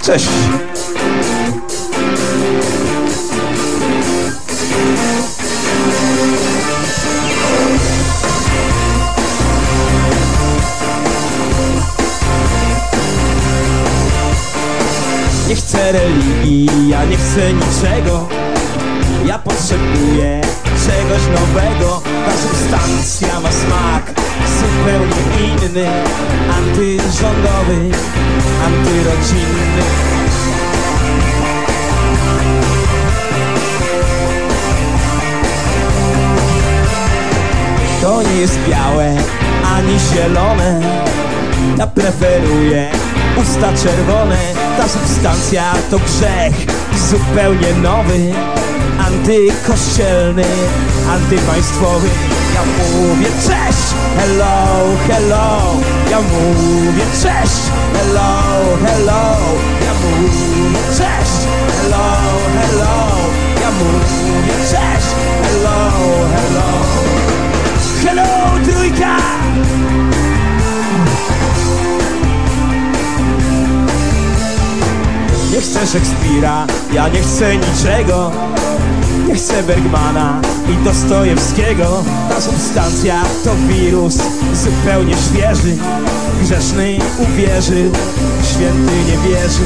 Cześć! Nie chcę religii, ja nie chcę niczego. Ja potrzebuję czegoś nowego. Ta substancja ma smak zupełnie inny, antyrządowy, antyrodzinny. To nie jest białe ani zielone. Ja preferuję usta czerwone. Ta substancja to grzech zupełnie nowy, antykościelny, antypaństwowy. Ja mówię cześć, hello, hello. Ja mówię cześć, hello, hello. Ja mówię cześć, hello, hello. Ja mówię cześć, hello, hello. Hello, trójka! Nie chcę Szekspira, ja nie chcę niczego. Nie chcę Bergmana i Dostojewskiego. Ta substancja to wirus zupełnie świeży. Grzeszny uwierzy, święty nie wierzy.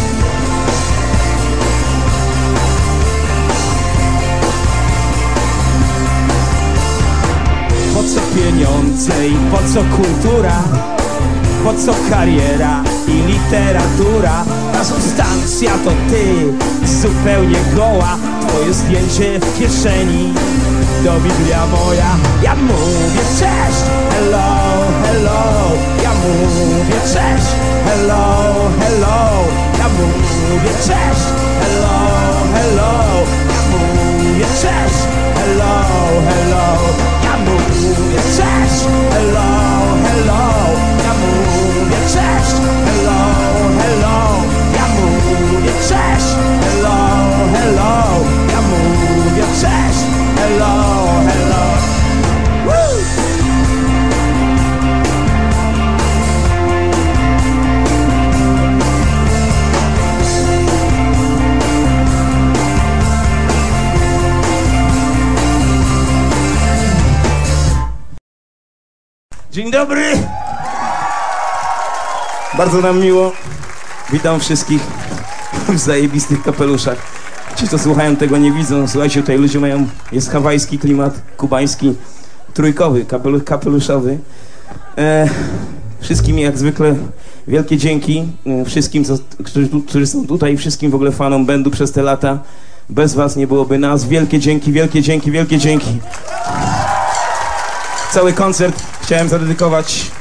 Po co pieniądze i po co kultura? Po co kariera i literatura? Ta substancja to ty, zupełnie goła. Twoje zdjęcie w kieszeni, to Biblia moja. Ja mówię cześć, hello, hello. Ja mówię cześć, hello, hello. Ja mówię cześć, hello, hello. Ja mówię cześć, hello, hello. Ja mówię cześć, hello, hello. Ja mówię cześć, hello, hello. Ja mówię cześć, hello, hello. Ja mówię cześć, hello, hello. Woo! Dzień dobry! Bardzo nam miło. Witam wszystkich w zajebistych kapeluszach. Ci, co słuchają, tego nie widzą. Słuchajcie, tutaj ludzie mają... Jest hawajski klimat, kubański, trójkowy, kapeluszowy. Wszystkim jak zwykle wielkie dzięki. Wszystkim, którzy są tutaj, wszystkim w ogóle fanom bandu przez te lata. Bez was nie byłoby nas. Wielkie dzięki, wielkie dzięki, wielkie dzięki. Cały koncert chciałem zadedykować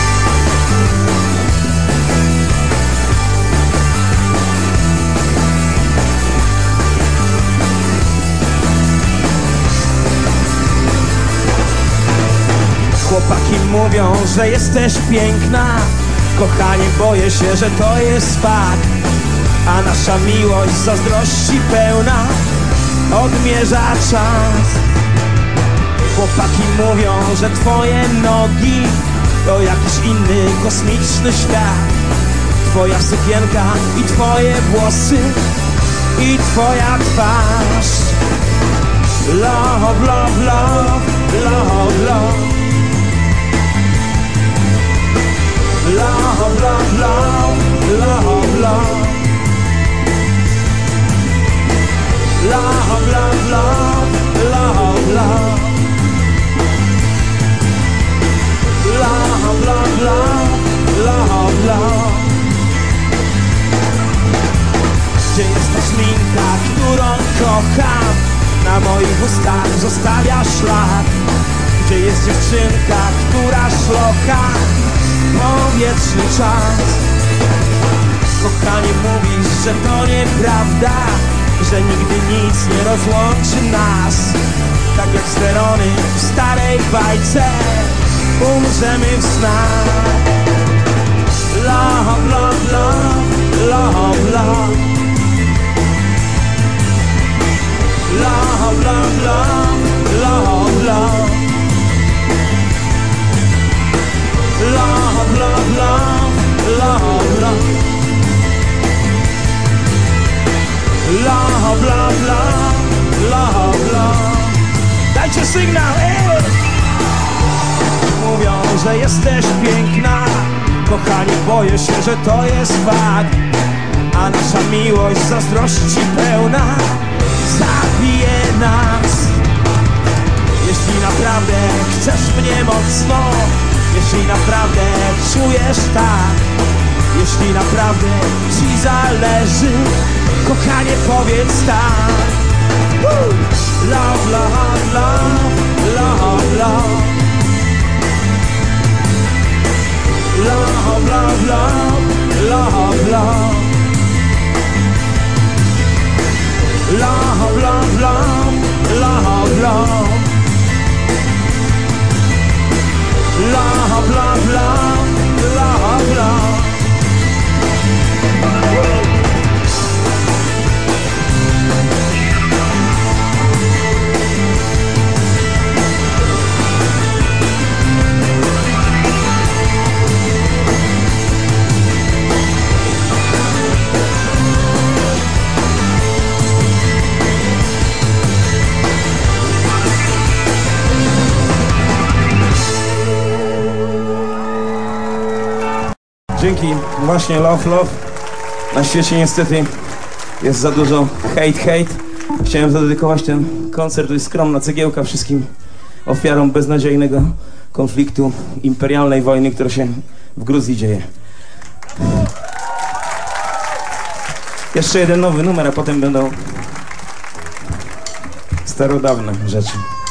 chłopaki mówią, że jesteś piękna. Kochanie, boję się, że to jest fakt. A nasza miłość zazdrości pełna odmierza czas. Chłopaki mówią, że twoje nogi to jakiś inny kosmiczny świat. Twoja sukienka i twoje włosy i twoja twarz. Love, love, love, love, love. Love, love, love, love, love. Love, love, love, love, love. Love, love, love, love, love. Gdzie jest ta szminka, którą kocham? Na moich ustach zostawia szlak. Gdzie jest dziewczynka, która szlocha powietrzny czas? Kochanie, mówisz, że to nieprawda, że nigdy nic nie rozłączy nas. Tak jak sterony w starej bajce, umrzemy w snach. Love, love, love, love, love. Love, love, love, love, love. Love, love, love, love, love. love, love, love, love, love. Dajcie sygnał, Mówią, że jesteś piękna, kochanie, boję się, że to jest fakt. A nasza miłość zazdrości pełna zabije nas. Jeśli naprawdę chcesz mnie mocno, jeśli naprawdę czujesz tak, jeśli naprawdę ci zależy, kochanie, powiedz tak. Love, love, love, love, love. Love, love, love, love, love. Love, love, love, love, love. Love, love, love, love, love. Dzięki, właśnie love, love. Na świecie niestety jest za dużo hate. Chciałem zadedykować ten koncert, to jest skromna cegiełka wszystkim ofiarom beznadziejnego konfliktu, imperialnej wojny, która się w Gruzji dzieje. Jeszcze jeden nowy numer, a potem będą starodawne rzeczy.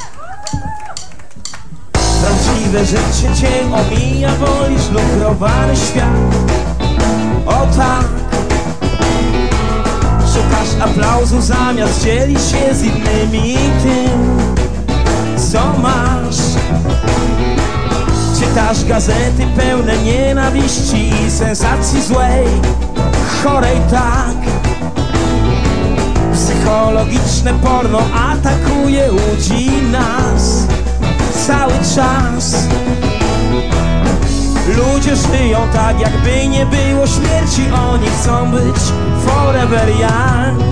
Prawdziwe życie cię omija, wolisz lukrowany świat. O tak. Szukasz aplauzu zamiast dzielić się z innymi tym, co masz. Czytasz gazety pełne nienawiści i sensacji złej, chorej tak. Psychologiczne porno atakuje ludzi nas cały czas. Ludzie żyją tak, jakby nie było śmierci. Oni chcą być forever young.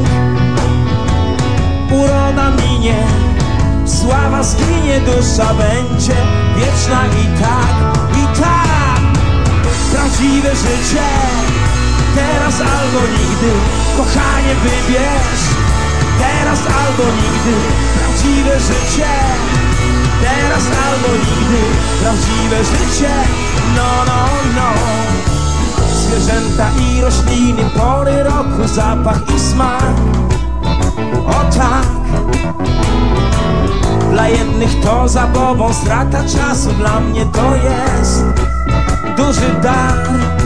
Uroda minie, sława zginie, dusza będzie wieczna i tak. Prawdziwe życie, teraz albo nigdy. Kochanie, wybierz, teraz albo nigdy. Prawdziwe życie, teraz albo nigdy. Prawdziwe życie, no, no, no. Zwierzęta i rośliny, pory roku, zapach i smak. O tak. Dla jednych to zabobą, strata czasu, dla mnie to jest duży dar.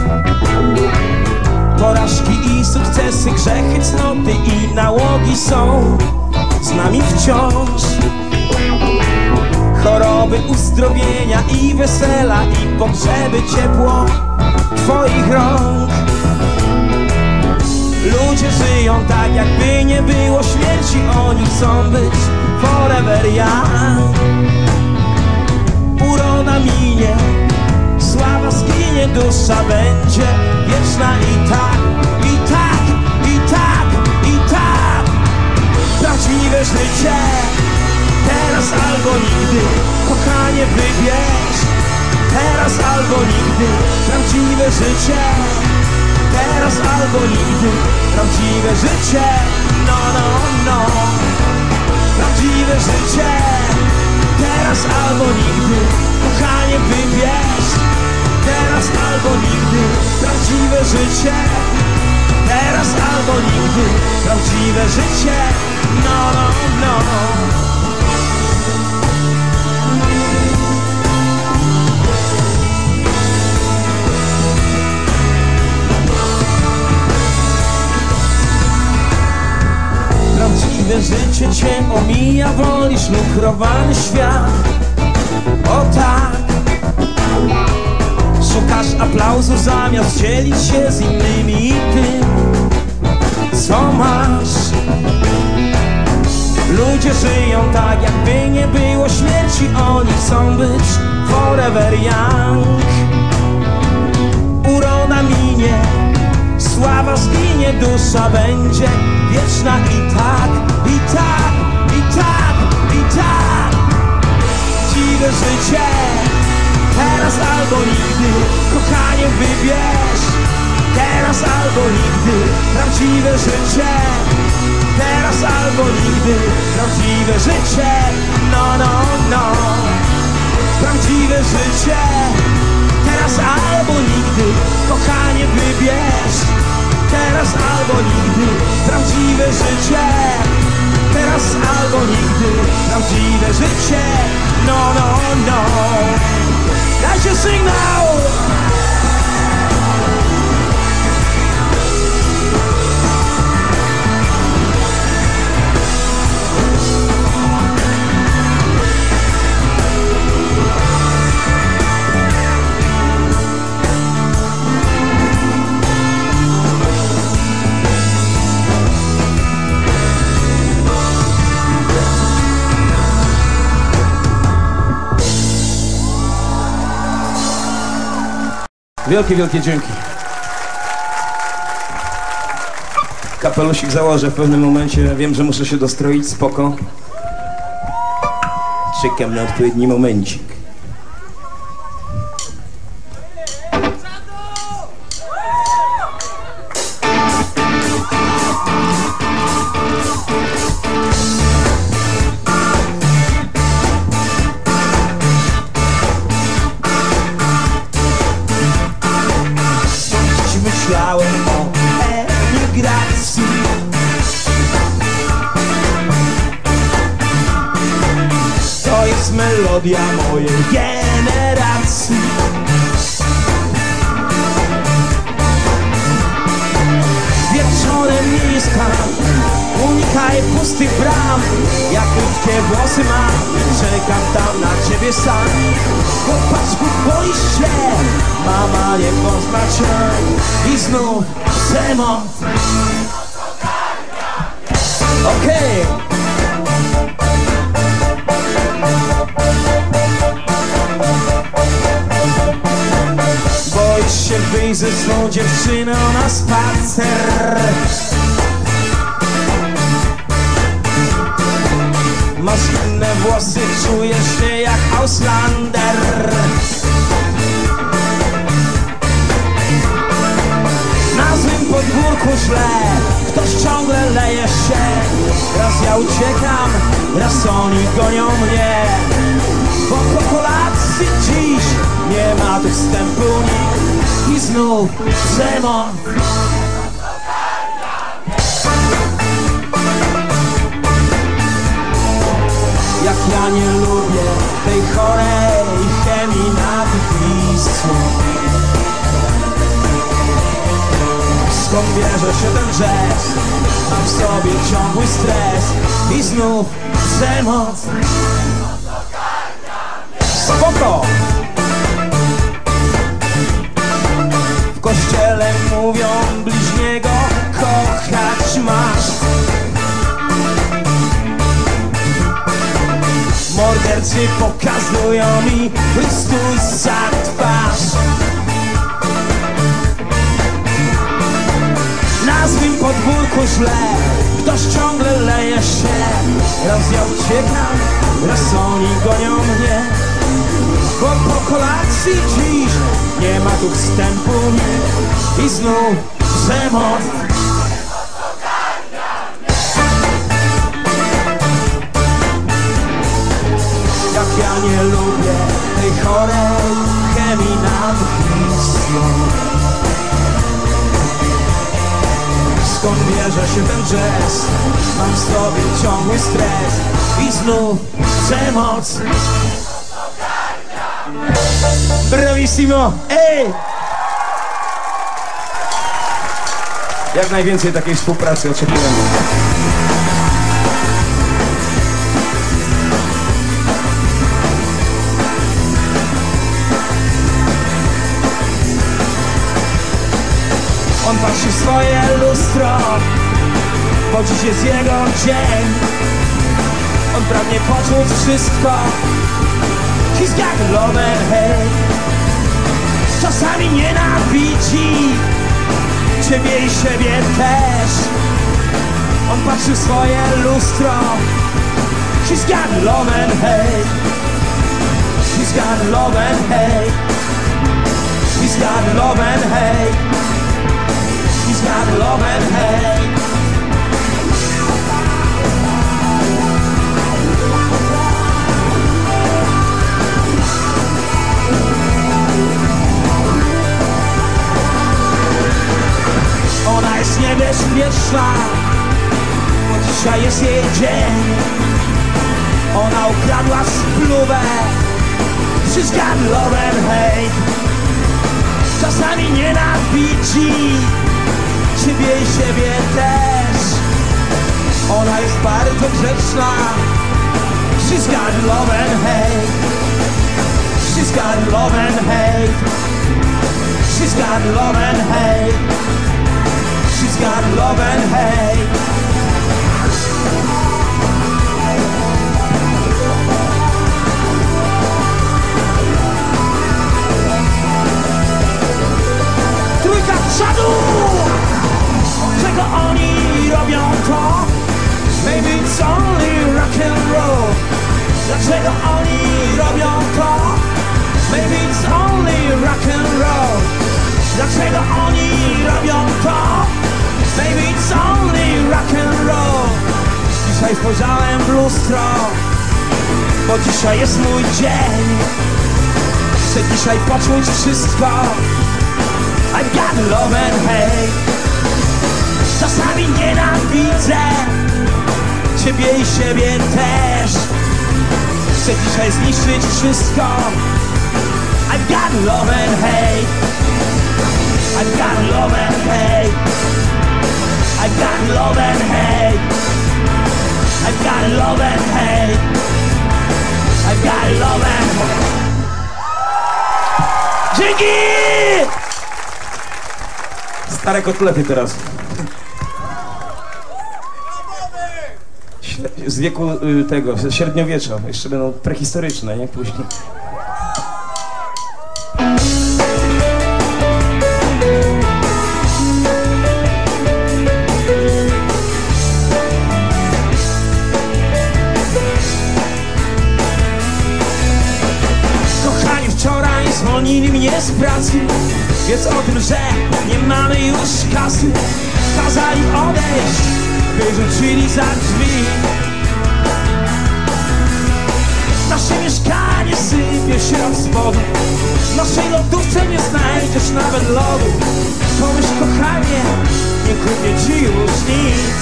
Porażki i sukcesy, grzechy, cnoty i nałogi są z nami wciąż. Choroby, uzdrowienia i wesela, i pogrzeby, ciepło twoich rąk. Ludzie żyją tak, jakby nie było śmierci. Oni chcą być forever young. Uroda minie, sława zginie, dusza będzie wieczna i tak. Prawdziwe życie, teraz albo nigdy. Kochanie, wybierz, teraz albo nigdy. Prawdziwe życie, teraz albo nigdy. Prawdziwe życie, no, no, no. Prawdziwe życie, teraz albo nigdy. Kochanie, wybierz, teraz albo nigdy. Prawdziwe życie, teraz albo nigdy. Prawdziwe życie, no, no, no. Prawdziwe życie cię omija, wolisz lukrowany świat. O tak. Szukasz aplauzu zamiast dzielić się z innymi tym, co masz. Ludzie żyją tak, jakby nie było śmierci. Oni chcą być forever young. Uroda minie, sława zginie, dusza będzie wieczna i tak, i tak, i tak, i tak. Prawdziwe życie, teraz albo nigdy, kochanie wybierz. Teraz albo nigdy, prawdziwe życie. Teraz albo nigdy, prawdziwe życie. No, no, no. Prawdziwe życie. Teraz albo nigdy, kochanie wybierz. Teraz albo nigdy, prawdziwe życie. Teraz albo nigdy, prawdziwe życie. No, no, no. Dajcie sygnał! Wielkie, wielkie dzięki. Kapelusik założę w pewnym momencie. Wiem, że muszę się dostroić, spoko. Czekam na odpowiedni momencik. Myślałem o emigracji. To jest melodia mojej generacji. Wieczorem mieszkam, unikaj pustych bram. Ja krótkie włosy mam, czekam tam na ciebie sam. Chłopaczku, boisz się, mama nie pozna cię. I znów remont. Okej. Boisz się wyjść ze swą dziewczyną na spacer. Masz inne włosy, czujesz się jak Auslander. Na złym podwórku źle, ktoś ciągle leje się. Raz ja uciekam, raz oni gonią mnie. Bo po kolacji dziś nie ma tu wstępu nikt. I znów remont. Jak ja nie lubię tej chorej chemii nad Wisłą. Skąd bierze się ten jazz? Mam w sobie ciągły stres. I znów przemoc. Spoko! W kościele mówią bliźniego kochać masz. Mordercy pokazują mi Chrystusa twarz. Na złym podwórku źle, ktoś ciągle leje się. Raz ja uciekam, raz oni gonią mnie. Bo po kolacji dziś nie ma tu wstępu nikt. I znów przemoc. Jak ja nie lubię tej chorej chemii nad Wisłą. Skąd bierze się ten jazz? Mam w sobie ciągły stres. I znów przemoc. Bravissimo! Ej! Jak najwięcej takiej współpracy oczekujemy. On patrzy w swoje lustro, bo dziś jest jego dzień. On pragnie poczuć wszystko. He's got love and hate. Czasami nienawidzi, ciebie i siebie też. On patrzy w swoje lustro. She's got love and hate. She's got love and hate. She's got love and hate. She's got love and hate. Ona jest niebezpieczna, bo dzisiaj jest jej dzień. Ona ukradła spluwę. She's got love and hate. Czasami nienawidzi ciebie i siebie też. Ona jest bardzo grzeczna. She's got love and hate. She's got love and hate. She's got love and hate. She's got love and hate. Trójka przodu! Czego oni robią to? Maybe it's only rock and roll. Dlaczego oni robią to? Maybe it's only rock and roll. Dlaczego oni robią to? Maybe it's only rock and roll. Dzisiaj spojrzałem w lustro, bo dzisiaj jest mój dzień. Chcę dzisiaj poczuć wszystko. I've got love and hate. Czasami nienawidzę ciebie i siebie też. Chcę dzisiaj zniszczyć wszystko. I've got love and hate. I've got love and hate. I've got love and hate. I've got love and hate. I've got love and hate. Dzięki! Stare kotlety teraz. Z wieku tego, z średniowiecza. Jeszcze będą prehistoryczne, nie? Później. Zwolnili mnie z pracy, wiedz o tym, że nie mamy już kasy. Kazali odejść, wyrzucili za drzwi. Nasze mieszkanie sypie się od spodu. W naszej lodówce nie znajdziesz nawet lodu. Pomyśl, kochanie, nie kupię ci już nic.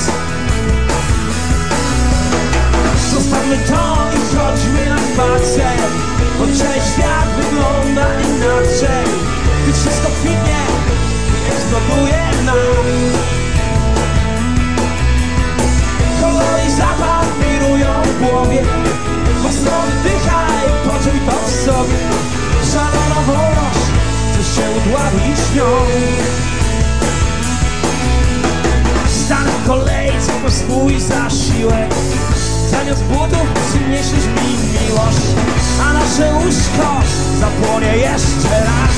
Zostawmy to i chodźmy na spacer, bo dzisiaj świat wygląda inaczej. Gdy wszystko kwitnie i eksploduje nam. Kolor i zapach wirują w głowie. Mocno oddychaj, poczuj to w sobie. Szalona wolność, chcesz się udławić nią. Stanę w kolejce po swój zasiłek. Zamiast butów przyniesiesz mi miłość, a nasze łóżko zapłonie jeszcze raz.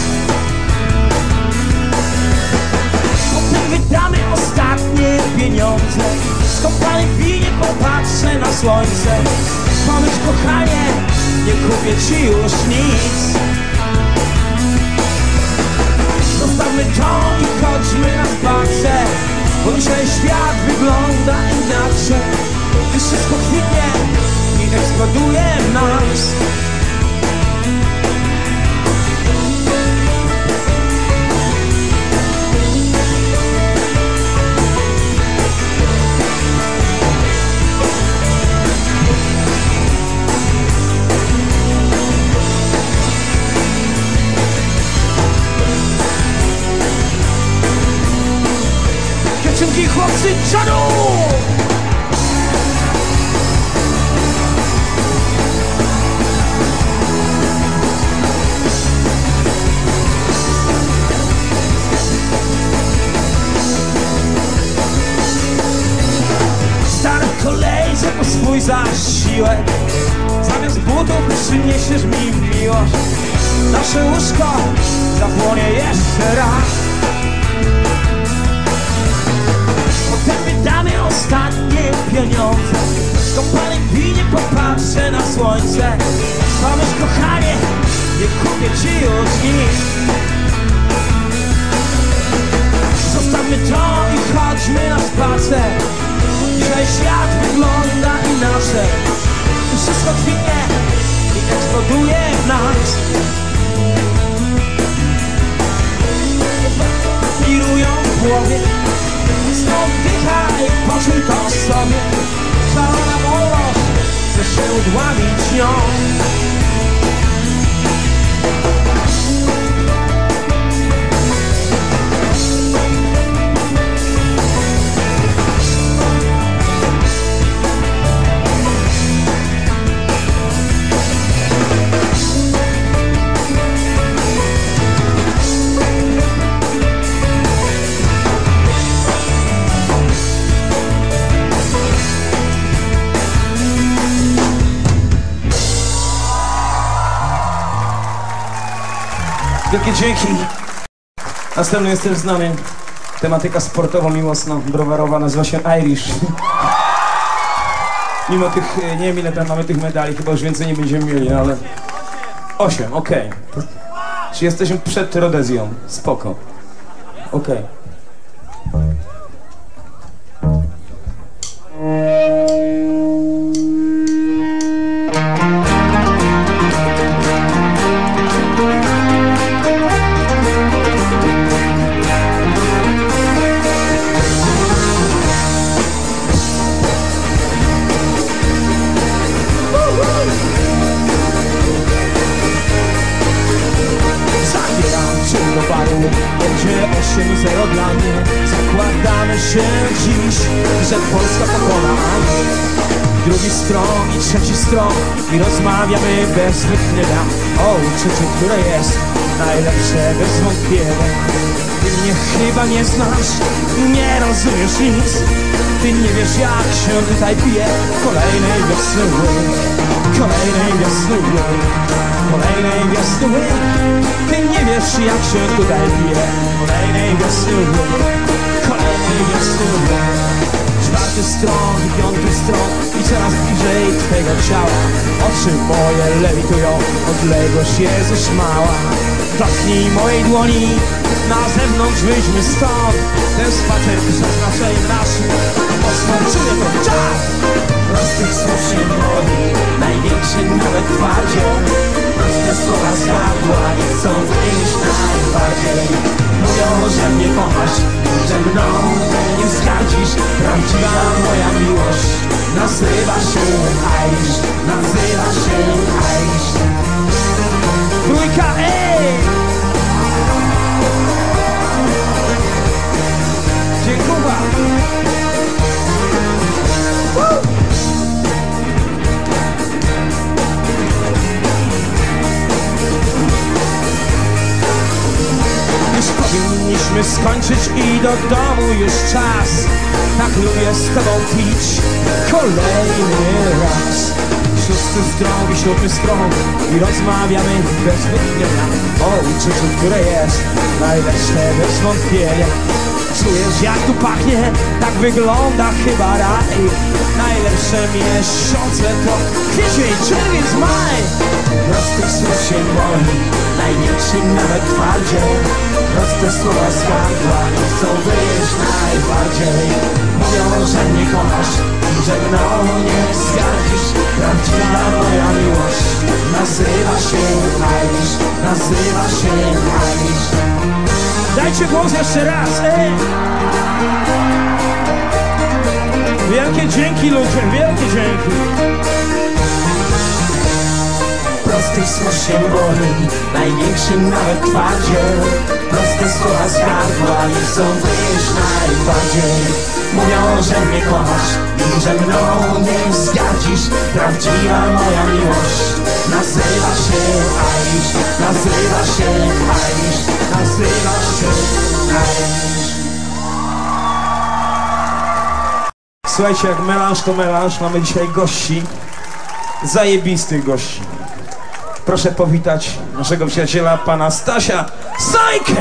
Potem wydamy ostatnie pieniądze. Skąpany w winie popatrzę na słońce. Pomyśl, kochanie, nie kupię ci już nic. Zostawmy to i chodźmy na spacer, bo dzisiaj świat wygląda inaczej. Gdy wszystko kwitnie i eksploduje w nas. Dziewczynki, chłopcy, czadu! Po swój zasiłek. Zamiast butów przyniesiesz mi miłość. Nasze łóżko zapłonie jeszcze raz. takie ci już nic. Zostawmy to i chodźmy na spacer. Dzisiaj świat wygląda inaczej. Wszystko twinie i eksploduje w nas. Wirują w głowie. Stąd dychaj, poczuj to w sobie. Szalona wolność chce się udławić nią. Wielkie dzięki. Następny jest też znany. Tematyka sportowo-miłosna, browarowa, nazywa się Irish. Mimo tych, nie wiem ile tam mamy tych medali, chyba już więcej nie będziemy mieli, ale 8, okej. Czy jesteśmy przed Rodezją? Spoko. Okej. Będzie 8-0 dla mnie. Zakładamy się dziś, że Polska pokona drugi stron i trzeci stron i rozmawiamy bez wytchnienia o uczuciu, które jest najlepsze bez wątpienia. Ty mnie chyba nie znasz, nie rozumiesz nic. Ty nie wiesz jak się tutaj pije kolejnej wiosny łyk, kolejnej wiosny łyk, kolejnej wiosny łyk. Ty nie wiesz jak się tutaj pije kolejnej wiosny łyk, kolejnej wiosny łyk. Czwarty stron i piąty stron i coraz bliżej twego ciała. Oczy moje lewitują, odległość jest już mała. Dotknij mojej dłoni, na zewnątrz wyjdźmy stąd. Ten spacer z oznaczeniem naszym mocno czuję to czas. Prostych słów się boi, największy nawet twardzie. Proste słowa z gardła nie chcą wyjść najbardziej. Mówią, że mnie kochasz, że mną nie zgardzisz. Prawdziwa moja miłość nazywa się Irish, nazywa się Irish. Trójka, ej! Dziękuję. Już powinniśmy skończyć i do domu już czas. Tak lubię z tobą pić kolejny raz. Szósty stron i siódmy stron i rozmawiamy bez wytchnienia o uczuciu, które jest najlepsze bez wątpienia. Czujesz jak tu pachnie? Tak wygląda chyba raj. Najlepsze miesiące to kwiecień, czerwiec, maj. Prostych słów się boi, największy nawet twardzie. Proste słowa z gardła nie chcą wyjść najbardziej. Mówią, że mnie kochasz i że mną nie zgardzisz. Prawdziwa moja miłość nazywa się Irish, nazywa się Irish. Dajcie głos jeszcze raz, ej! Wielkie dzięki ludzie, wielkie dzięki! Prostych słów się boi, największym nawet twardzie. Proste słowa z gardła nie chcą wyjść najbardziej. Mówią, że mnie kochasz i że mną nie zgardzisz. Prawdziwa moja miłość nazywa się Irish, nazywa się Irish, nazywa się Irish. Słuchajcie, jak melanż to melanż, mamy dzisiaj gości, zajebistych gości. Proszę powitać naszego przyjaciela, pana Stasia Sajkę!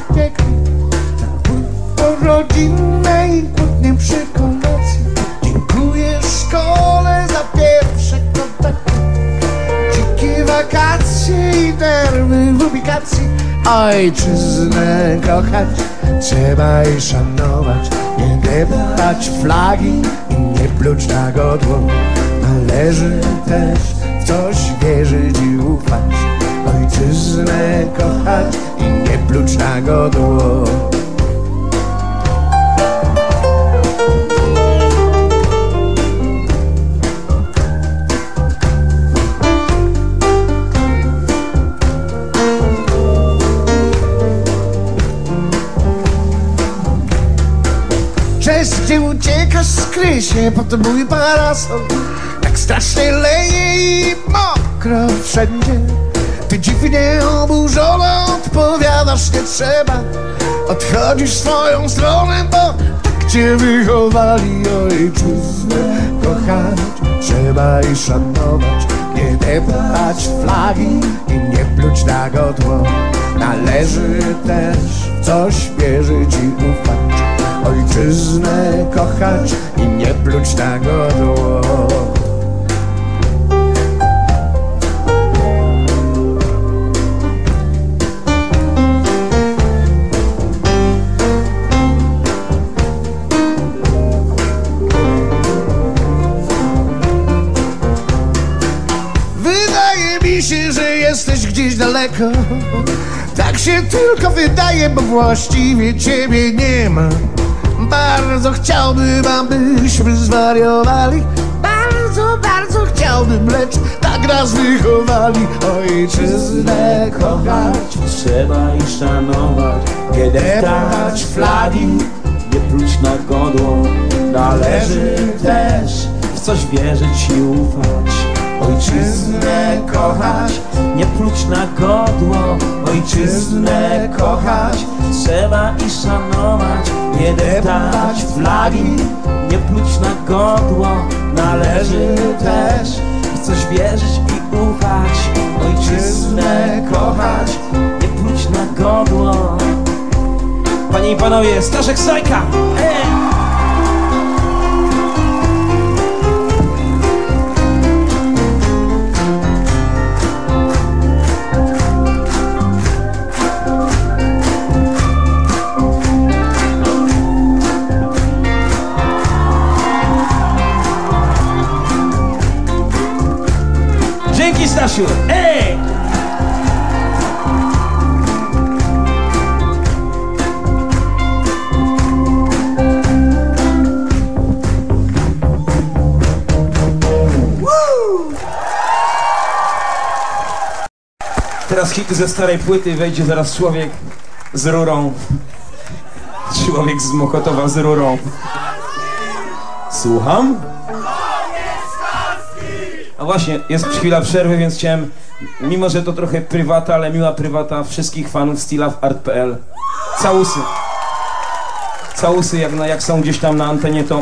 piekli, po rodzinnej kłótnie przy kolacji. Dziękuję szkole za pierwsze kontakty, dzikie wakacje i nerwy w ubikacji. Ojczyznę kochać trzeba i szanować, nie deptać flagi i nie pluć na godło. Należy też w coś wierzyć i ufać, ojczyznę kochać i nie pluć na godło. Gdzie uciekasz, skryj się pod mój parasol. Tak strasznie leje i mokro wszędzie. Ty dziwnie oburzona odpowiadasz, nie trzeba. Odchodzisz w swoją stronę, bo tak cię wychowali. Ojczyznę kochać trzeba i szanować, nie deptać flagi i nie pluć na godło. Należy też w coś wierzyć i ufać, ojczyznę kochać i nie pluć na godło. Wydaje mi się, że jesteś gdzieś daleko. Tak się tylko wydaje, bo właściwie ciebie nie ma. Bardzo chciałbym, abyśmy zwariowali. Bardzo, bardzo chciałbym, lecz tak nas wychowali. Ojczyznę kochać Trzeba i szanować, nie deptać flagi, nie pluć na godło. Należy też w coś wierzyć i ufać, ojczyznę kochać, nie pluć na godło. Ojczyznę kochać trzeba i szanować, nie deptać flagi, nie pluć na godło. Należy też w coś wierzyć i ufać, ojczyznę kochać, nie pluć na godło. Panie i panowie, Staszek Sajka! Dzięki, Stasiu! Ej! Teraz hity ze starej płyty, wejdzie zaraz człowiek z rurą. Człowiek z Mokotowa z rurą. Słucham? A właśnie, jest chwila przerwy, więc chciałem, mimo że to trochę prywata, ale miła prywata, wszystkich fanów Stila w art.pl. Całusy. Całusy jak są gdzieś tam na antenie, to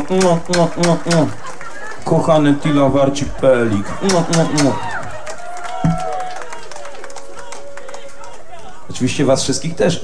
kochany Tila Warcik-Pelik. Oczywiście was wszystkich też.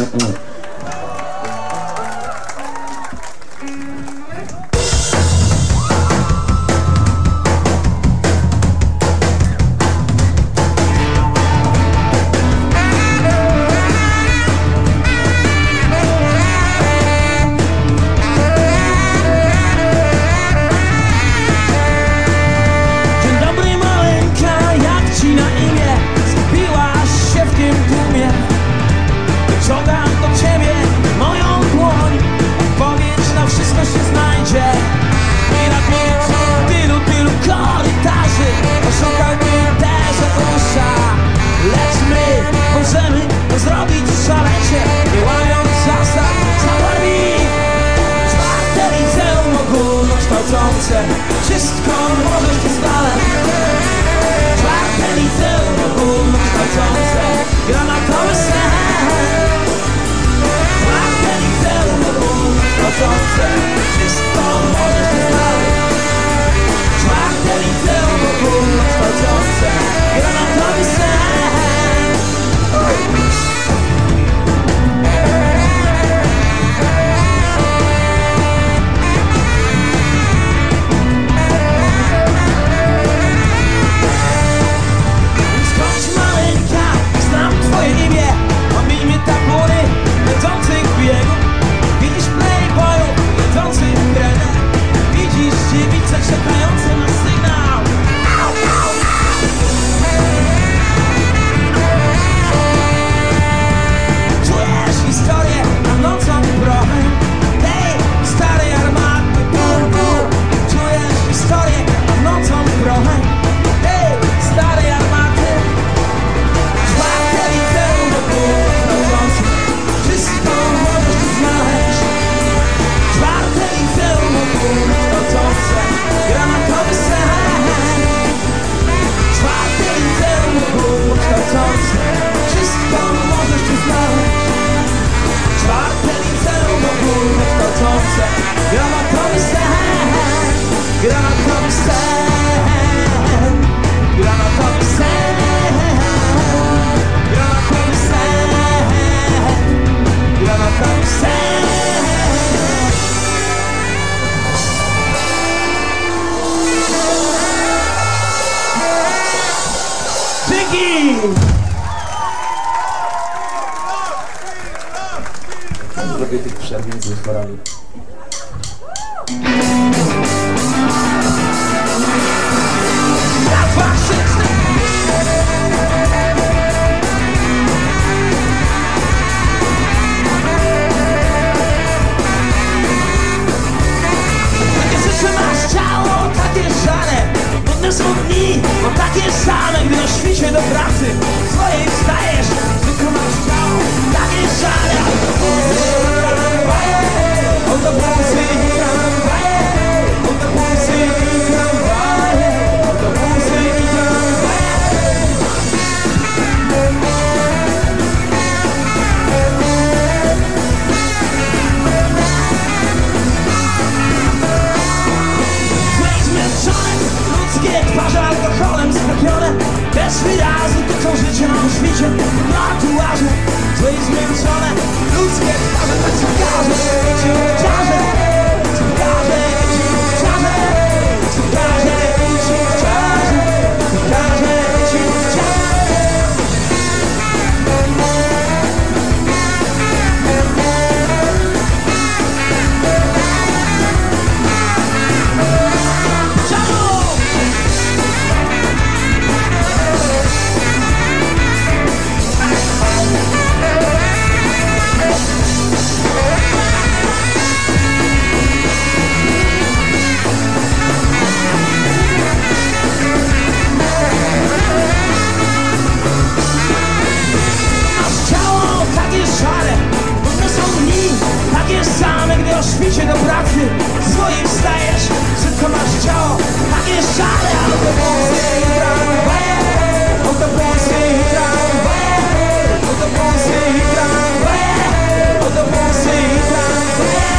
Wszystko możesz tu znaleźć. Czwarte liceum ogólnokształcące, granatowy sen. Czwarte liceum ogólnokształcące, wszystko możesz tu znaleźć. Czwarte liceum ogólnokształcące, granatowy sen. granatowy sen, granatowy sen, granatowy sen, granatowy sen. Dzięki! Zrobię tych przerw między utworami. Takie życie masz ciało, takie szare, nudne są dni, bo takie same, gdy o świcie do pracy swojej wstajesz, zwykle masz ciało, takie szare. Autobusy i tramwaje, autobusy i tramwaje, autobusy i tramwaje. Złe i zmęczone, ludzkie twarze alkoholem sprawione, bez wyrazu toczą życie na świcie, na tułaże. Złe i zmęczone, ludzkie twarze, taksówkarze, ciuchciarze, ciuchciarze, ciuchciarze, ciuchciarze, ciuchciarze, ciuchciarze, ciuchciarze. Takie same, gdy o świcie do pracy swojej wstajesz, wszystko masz ciało, takie szare. Autobusy i tramwaje, autobusy i tramwaje, autobusy i tramwaje, autobusy i tramwaje.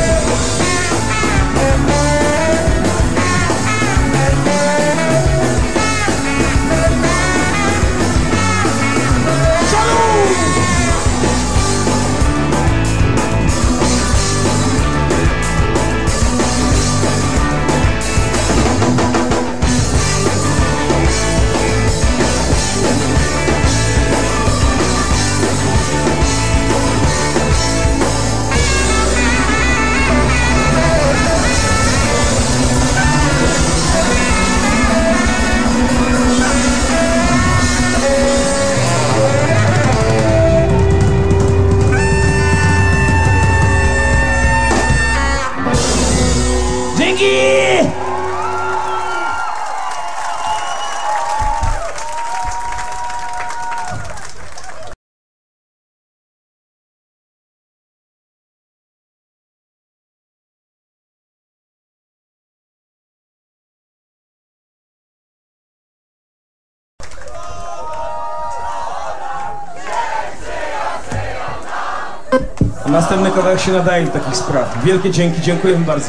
Następny kawałek się nadaje do takich spraw. Wielkie dzięki, dziękuję bardzo.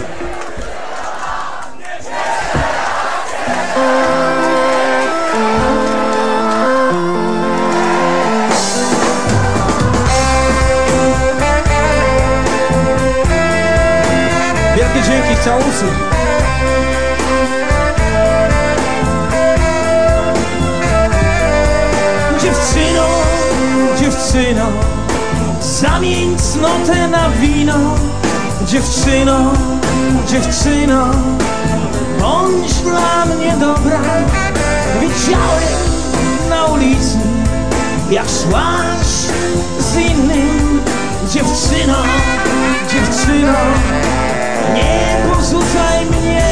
Wielkie dzięki, całusy. Dziewczyno, dziewczyno, zamień cnotę na wino. Dziewczyno, dziewczyno, bądź dla mnie dobra. Widziałem na ulicy, jak szłaś z innym. Dziewczyno, dziewczyno, nie porzucaj mnie.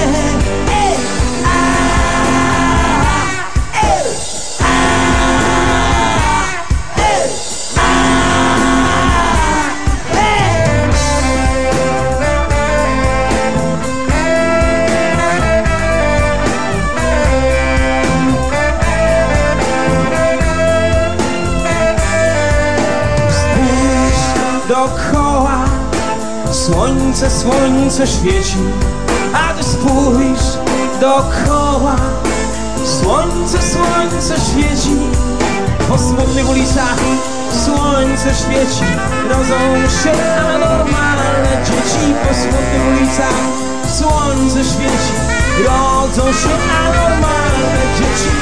Dookoła słońce, słońce świeci, a ty spójrz dookoła. Słońce, słońce świeci po smutnych ulicach. Słońce świeci, rodzą się anormalne dzieci po smutnych ulicach. Słońce świeci, rodzą się anormalne dzieci.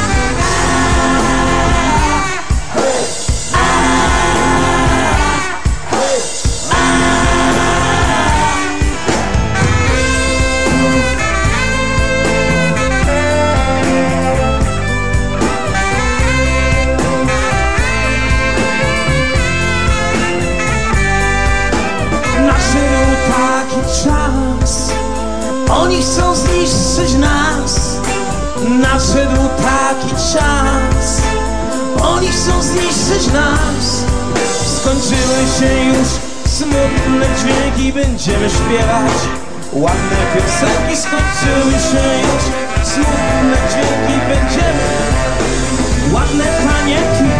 Czas. Oni chcą zniszczyć nas. Nadszedł taki czas. Oni chcą zniszczyć nas. Skończyły się już smutne dźwięki. Będziemy śpiewać ładne piosenki. Skończyły się już smutne dźwięki. Będziemy ładne panienki.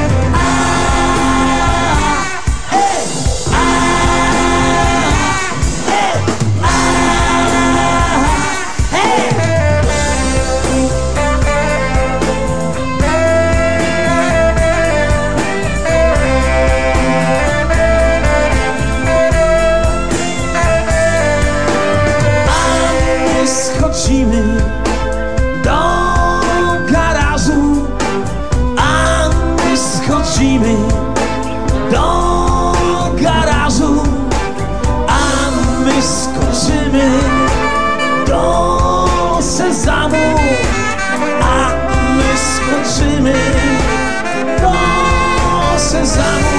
Schodzimy do garażu, a my schodzimy do garażu, a my skoczymy do sezamu, a my skoczymy do sezamu.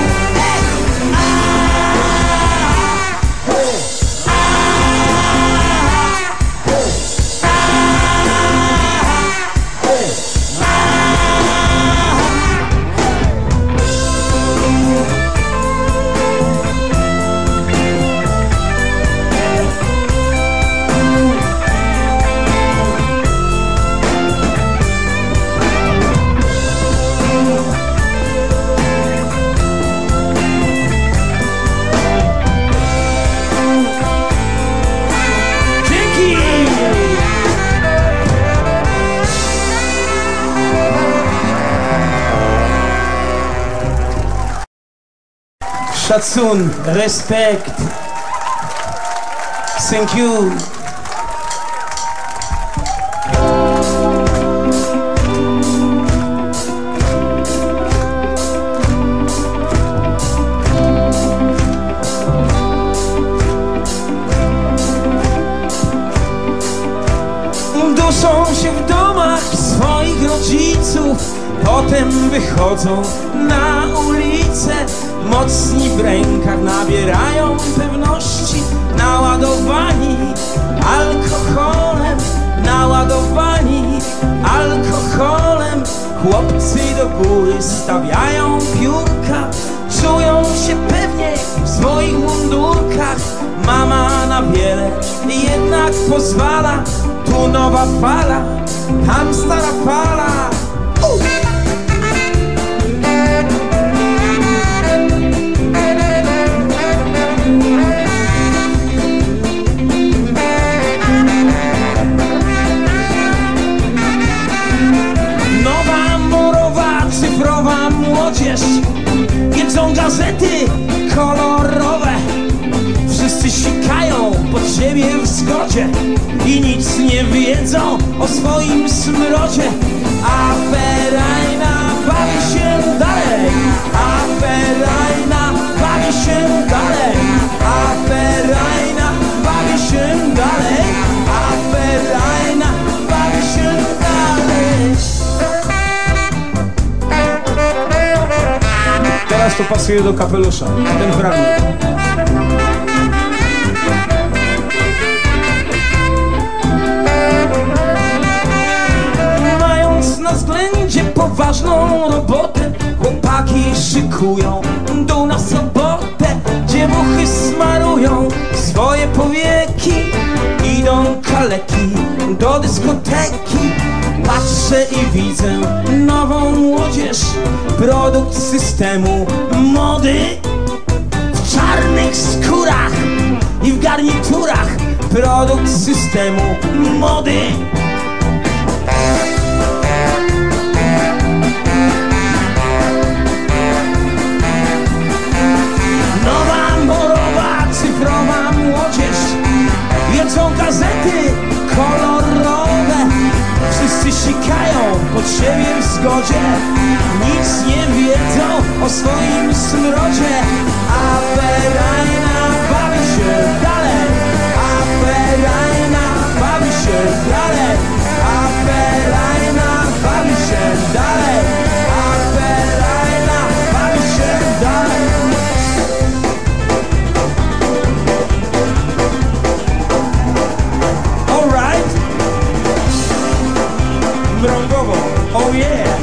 Szacun, respekt. Thank you. Duszą się w domach swoich rodziców, potem wychodzą na ulicę. Mocni w rękach nabierają pewności, naładowani alkoholem, naładowani alkoholem. Chłopcy do góry stawiają piórka, czują się pewnie w swoich mundurkach. Mama na wiele jednak pozwala, tu nowa fala, tam stara fala. Cyfrowa młodzież, jedzą gazety kolorowe. Wszyscy sikają pod siebie w zgodzie i nic nie wiedzą o swoim smrodzie. A ferajna bawi się dalej, a ferajna bawi się dalej, a ferajna bawi się dalej, a ferajna bawi się dalej. Teraz to pasuje do kapelusza, ten fragment. Mając na względzie poważną robotę, chłopaki szykują dół na sobotę. Dziewuchy smarują swoje powieki, idą kaleki do dyskoteki. Patrzę i widzę nową młodzież, produkt systemu mody. W czarnych skórach i w garniturach, produkt systemu mody. gazety kolorowe. Wszyscy sikają pod siebie w zgodzie, nic nie wiedzą o swoim smrodzie. A Ferajna bawi się dalej, a Ferajna bawi się dalej, a Ferajna bawi się dalej, a Ferajna bawi się dalej. Alright, mrągowo, oh yeah.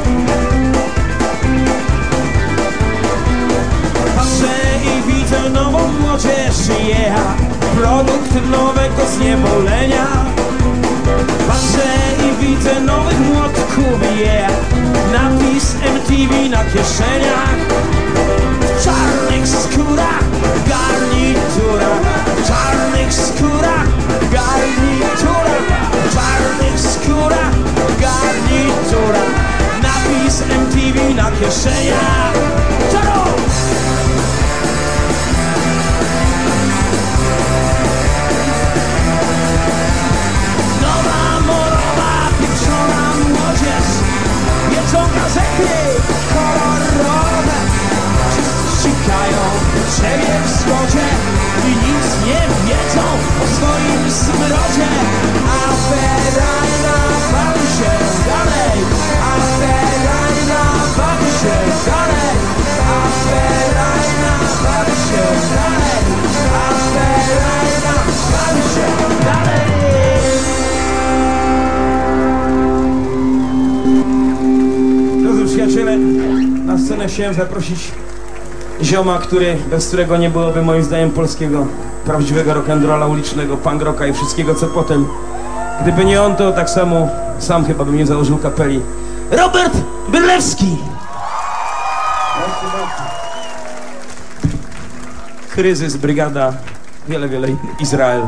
Patrzę i widzę nową młodzież, yeah. Produkt nowego zniewolenia. Patrzę i widzę nowych młotków, yeah. Napis MTV na kieszeniach. W czarnych skórach garnitura, w czarnych skórach garnitura, w czarnych skórach garnitura. Napis MTV na kieszeniach. Czaro! Nowa, morowa, pieprzona młodzież, jedzą gazety kolorowe. Wszyscy sikają pod siebie w zgodzie i nic nie wiedzą o swoim smrodzie. A Ferajna bawi się dalej, a Ferajna bawi się dalej, a Ferajna bawi się dalej, a Ferajna bawi się dalej. Drodzy przyjaciele, na scenę chciałem zaprosić zioma, bez którego nie byłoby moim zdaniem polskiego, prawdziwego rock'n'rolla ulicznego, punk rocka i wszystkiego co potem. Gdyby nie on, to tak samo sam chyba bym nie założył kapeli. Robert Bydlewski! Kryzys, Brygada, wiele innych. Izrael.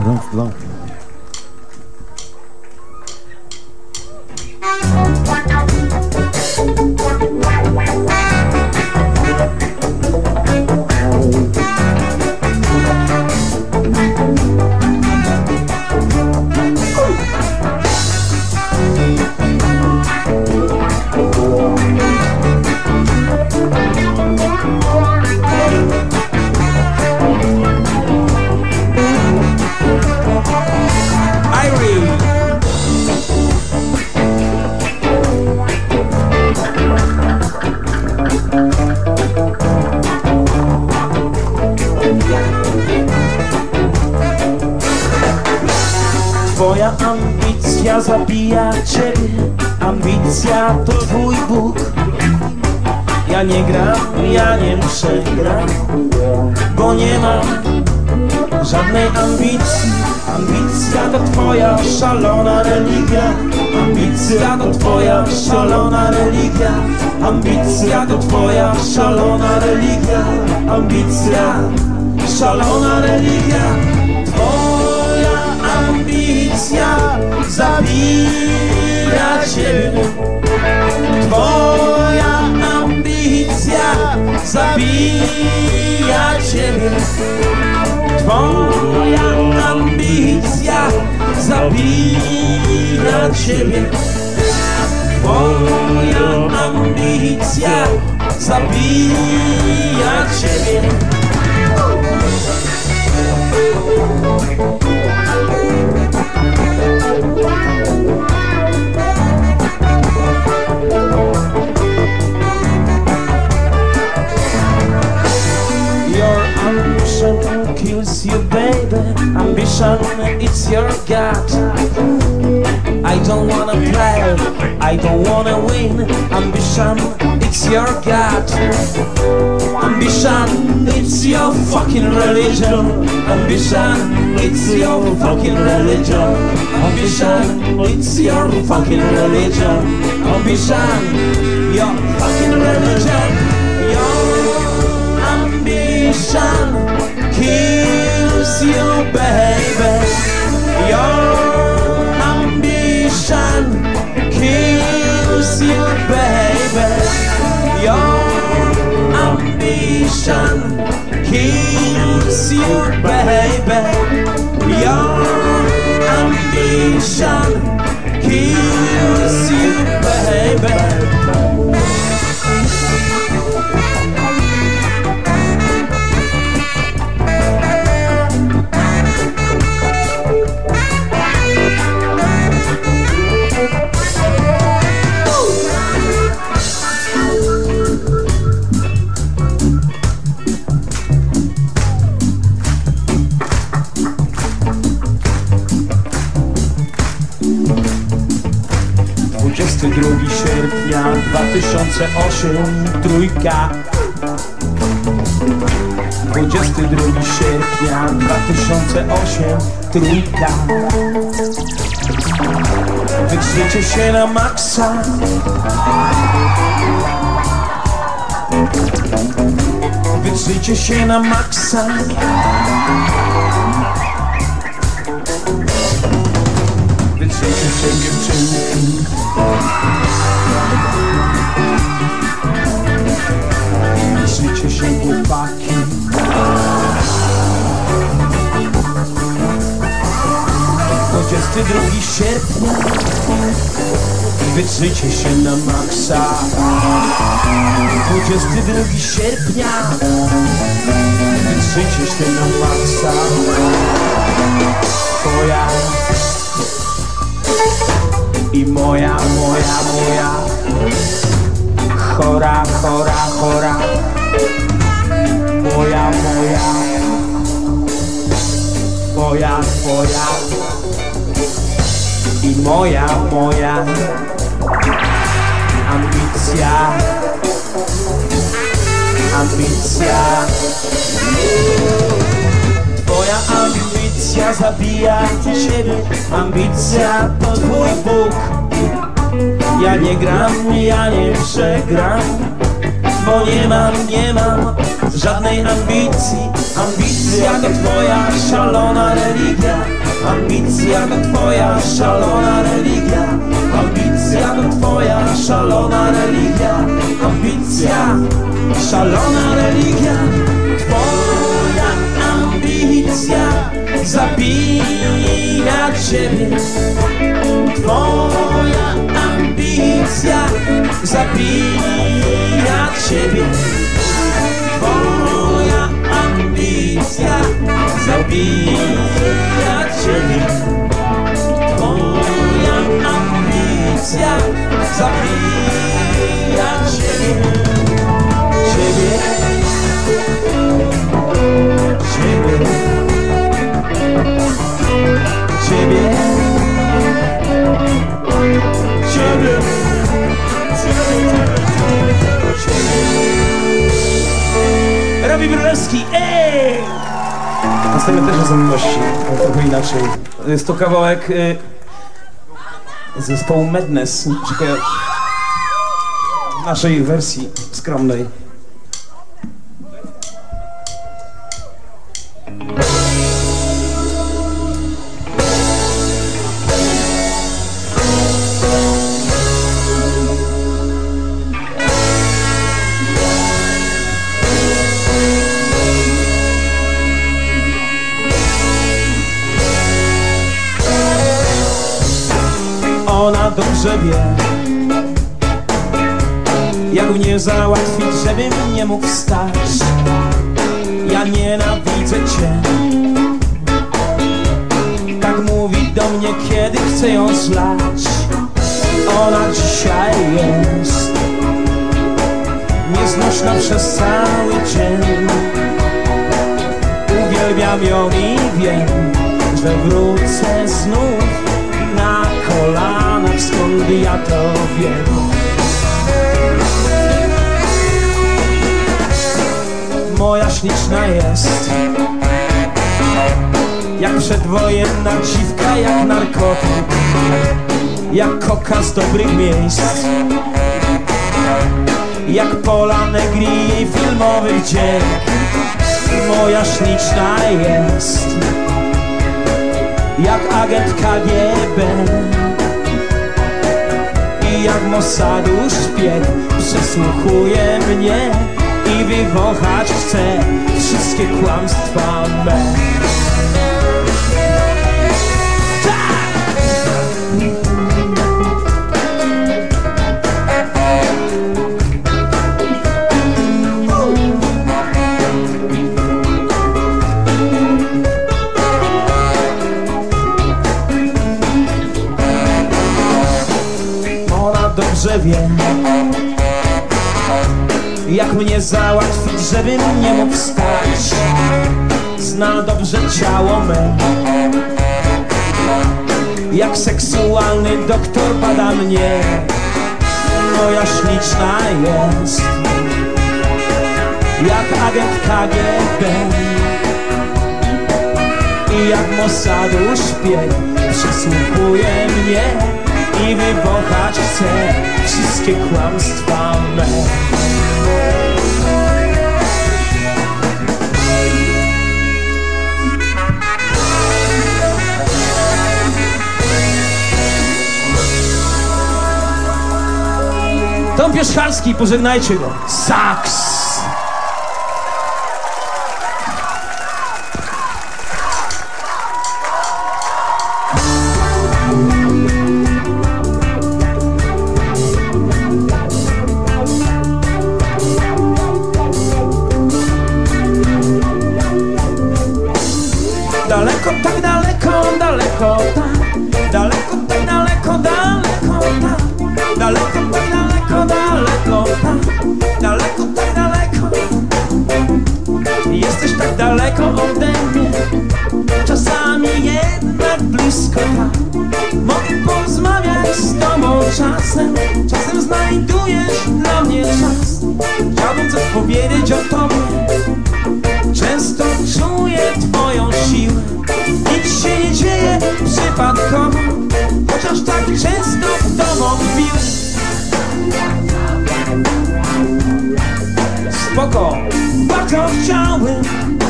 Twoja ambicja zabija ciebie, ambicja to twój Bóg. Ja nie gram, ja nie muszę grać, bo nie mam żadnej ambicji. Ambicja to twoja szalona religia, ambicja to twoja szalona religia, ambicja to twoja szalona religia, ambicja, szalona religia. Twoja ambicja zabija ciebie, twoja ambicja zabija ciebie, twoja ambicja zabija ciebie, twoja ambicja zabija ciebie. Your ambition kills you, baby. Ambition, it's your god. I don't wanna play, I don't wanna win. Ambition, it's your god. Ambition, it's your fucking religion. Ambition, it's your fucking religion. Ambition, it's your fucking religion. Ambition, your fucking religion. Your ambition kills you, baby. Your ambition kills you, baby. Your ambition kills you, baby. Your ambition passion kills you, baby. Drugi sierpnia 2008, trójka. 22 sierpnia 2008, trójka. Wydrzecie się na maksa. Wydrzecie się na maksa. Wydrzecie się dziewczynki. Wydrzecie się chłopaki. 22 sierpnia. Wydrzyjcie się na maksa. 22 sierpnia. Wydrzyjcie się na maksa. Twoja i moja, moja chora, chora, chora. Moja, twoja, twoja i moja ambicja, ambicja. Twoja ambicja zabija ciebie, ambicja to twój Bóg. Ja nie gram, ja nie przegram, bo nie mam żadnej ambicji. Ambicja to twoja szalona religia. Ambicja to twoja szalona religia. Ambicja to twoja szalona religia. Ambicja, szalona religia. Twoja ambicja zabija ciebie. Twoja ambicja zabija ciebie. Twoja ambicja zabija ciebie. Twoja ambicja zabija ciebie. Ciebie. Ciebie. Ciebie. Ciebie. Robi Brylewski, ej! Następny też jest o miłości, trochę inaczej. Jest to kawałek zespołu Madness, w naszej wersji skromnej. Ona dobrze wie, jak mnie załatwić, żebym nie mógł wstać. Ja nienawidzę cię. Tak mówi do mnie, kiedy chcę ją zlać. Ona dzisiaj jest nieznośna przez cały dzień. Uwielbiam ją i wiem, że wrócę znów na kolanach, skąd ja to wiem. Moja śliczna jest jak przedwojenna dziwka, jak narkotyk, jak koka z dobrych miejsc, jak Pola Negri jej filmowych dzień. Moja śliczna jest jak agent KGB i jak Mossadu szpieg. Przesłuchuje mnie i wywochać chce wszystkie kłamstwa me. Tak! wie, jak mnie załatwić, żebym nie mógł wstać. Zna dobrze ciało me, jak seksualny doktor bada mnie. Moja śliczna jest, jak agent KGB i jak Mossadu szpieg. Przysłuchuje mnie i wywochać chce wszystkie kłamstwa me. Tom Pierzchalski, pożegnajcie go. Saks! Daleko, tak daleko, daleko, tak. Daleko, tak daleko, daleko, tak. Daleko, tak daleko, daleko, tak. Daleko, tak daleko. Jesteś tak daleko ode mnie, czasami jednak blisko, tak. Mogę porozmawiać z tobą czasem, czasem znajdujesz dla mnie czas. Chciałbym coś powiedzieć o tobie, często czuję twoją siłę. Nic się nie dzieje przypadkowo, chociaż tak często w tobą chwilę. Spoko, bardzo chciałbym,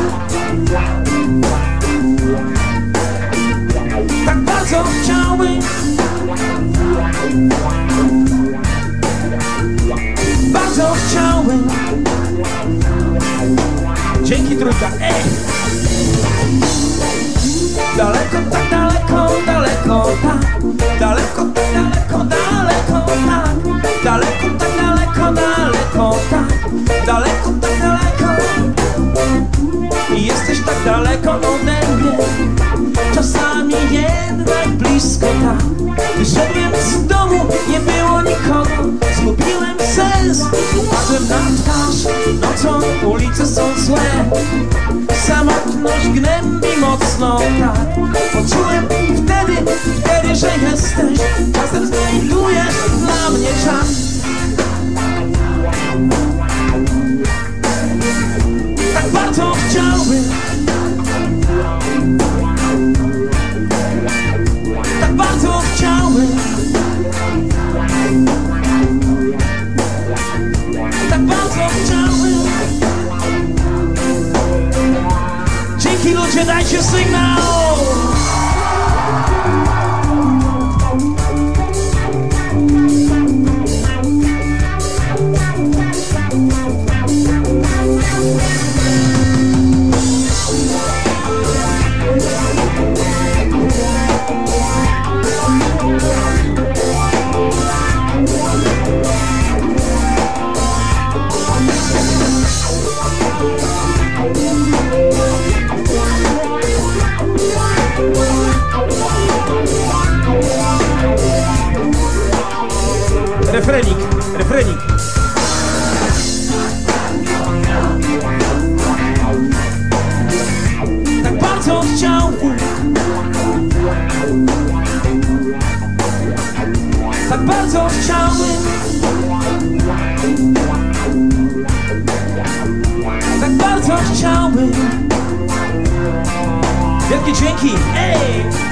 tak bardzo chciałbym, bardzo chciałbym. Dzięki trójka, ej! Daleko, tak daleko, daleko, tak. Daleko, tak daleko, daleko, tak. Daleko, tak daleko, daleko, tak. Daleko, tak daleko. I jesteś tak daleko ode mnie, czasami jednak blisko, tak. Wyszedłem z domu, nie było nikogo, zgubiłem sens, upadłem na twarz. Nocą ulice są złe, samotność gnębi mocno, tak. Poczułem wtedy, że jesteś, czasem znajdujesz dla mnie czas. Tak bardzo chciałbym, tak bardzo chciałbym, tak bardzo chciałbym. Dzięki ludzie, dajcie sygnał! Refrenik, refrenik. Tak bardzo chciałbym, tak bardzo chciałbym, tak bardzo chciałbym. Wielkie dzięki, ej!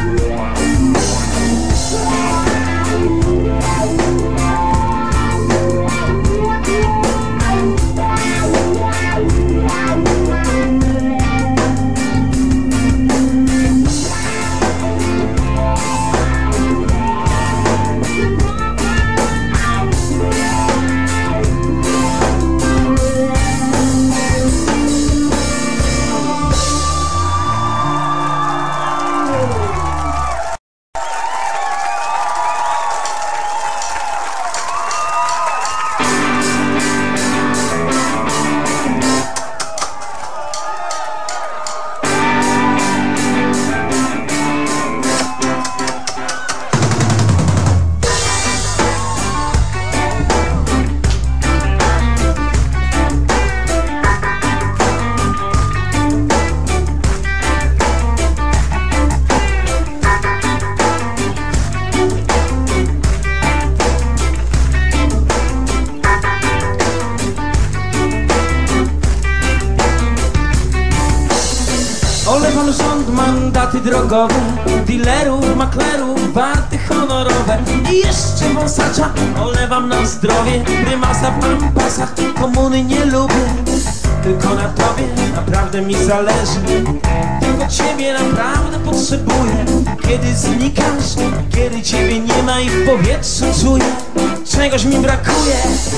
mandaty drogowe, dealerów, maklerów, warty honorowe. I jeszcze wąsacza olewam na zdrowie, prymasa w ampasach, komuny nie lubię. Tylko na tobie naprawdę mi zależy, tylko ciebie naprawdę potrzebuję. Kiedy znikasz, kiedy ciebie nie ma i w powietrzu czuję, czegoś mi brakuje.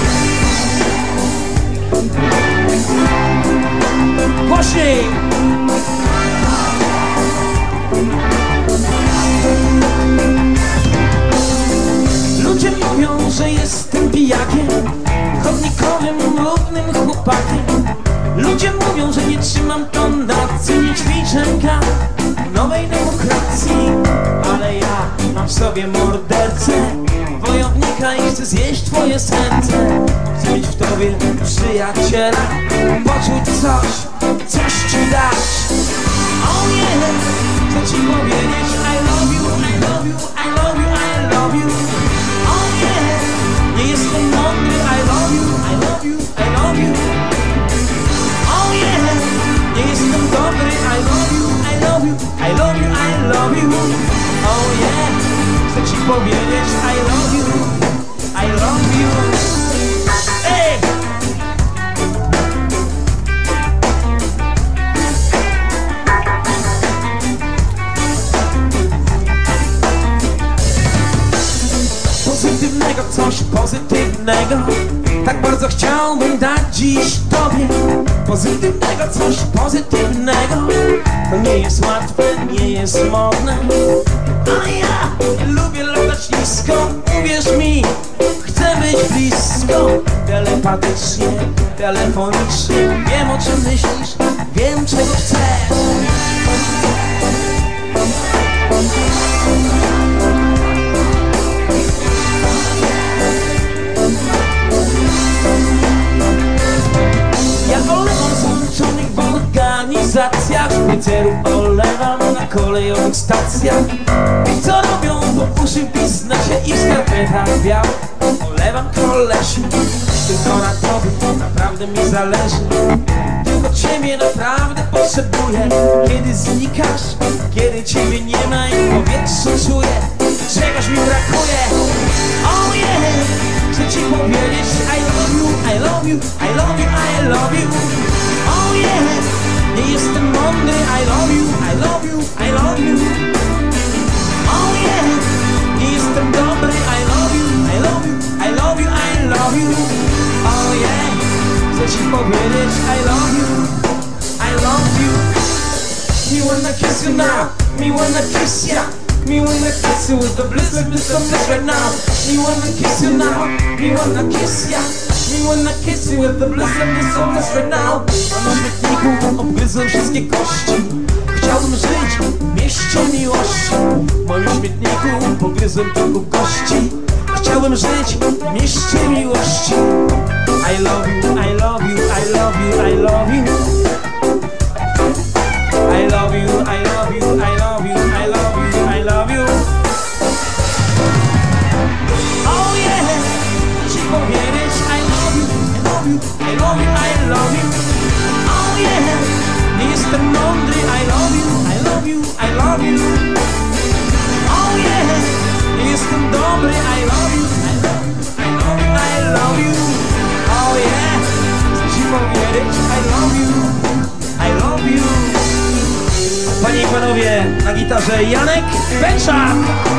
Głośniej! Ludzie mówią, że jestem pijakiem, chodnikowym, równym chłopakiem. Ludzie mówią, że nie trzymam tonacji, nie ćwiczę nowej demokracji. Ale ja mam w sobie mordercę, wojownika i chcę zjeść twoje serce. Chcę mieć w tobie przyjaciela, poczuć coś ci dać. O nie, chcę ci powiedzieć I love you, I love you, I love you, I love you. O nie, nie jestem mądry, I love you, I love you, I love you. O nie, nie jestem dobry, I love you, I love you, I love you, I love you. O nie, chcę ci powiedzieć I love you, I love you. Hey! Pozytywnego, coś pozytywnego, tak bardzo chciałbym dać dziś tobie. Pozytywnego, coś pozytywnego, to nie jest łatwe, nie jest modne. A ja lubię latać nisko, uwierz mi, chcę być blisko. Telepatycznie, telefonicznie, wiem o czym myślisz, wiem czego chcesz. Ja olewam złączonych w organizacjach, rycerów olewam na kolejowych stacjach. I co robią po uszy w biznesie i w skarpetach białych? Olewam kolesi, tylko na tobie naprawdę mi zależy, tylko ciebie naprawdę potrzebuję. Kiedy znikasz, kiedy ciebie nie ma i w powietrzu czuję, czegoś mi brakuje. Oh yeah, chcę ci powiedzieć I love you, I love you, I love you, I love you. Oh yeah, nie jestem mądry, I love you, I love you, I love you. Oh yeah, nie jestem dobry, I love you, I love you, I love you, I love you. Oh yeah, chcę ci powiedzieć I love you, I love you. Me wanna kiss you now, me wanna kiss ya. Me wanna kiss you with the bliss right now. Me wanna kiss you now, me wanna kiss ya. Me wanna kiss you with the bliss right now. Na śmietniku obgryzłem wszystkie kości, chciałbym żyć w mieście miłości. W moim śmietniku pogryzłem tylko kości, chciałbym żyć w mieście miłości. I love you, I love you, I love you, I love you. I love you, I love you, I love you, I love you, I love you. Oh yeah, chcę ci powiedzieć I love you, I love you, I love you, I love you. Oh yeah, nie jestem mądry, I love you, I love you, I love you. Oh yeah, nie jestem dobry, I love you, I love you, I love you, I love you. Oh yeah, chcę ci powiedzieć I love you, I love you. Panie i panowie, na gitarze Janek Pęczak,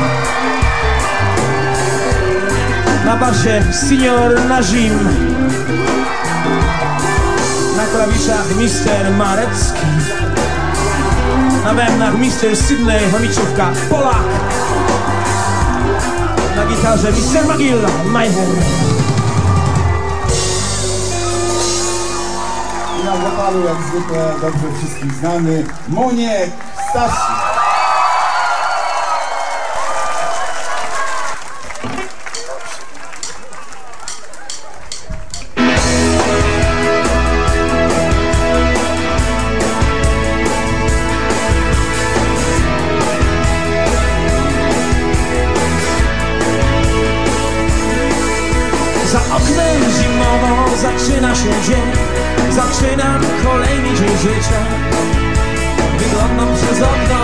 na basie Senior Najim, na klawiszach Mr. Marecki, na bębnach Mr. Sydney Chomiczówka, Polak, na gitarze Mr. Magil Majher. Na wokalu jak zwykle dobrze wszystkim znany Muniek Stasi. Za oknem zimowo zaczyna się dzień, zaczynam kolejny dzień życia. Wyglądam przez okno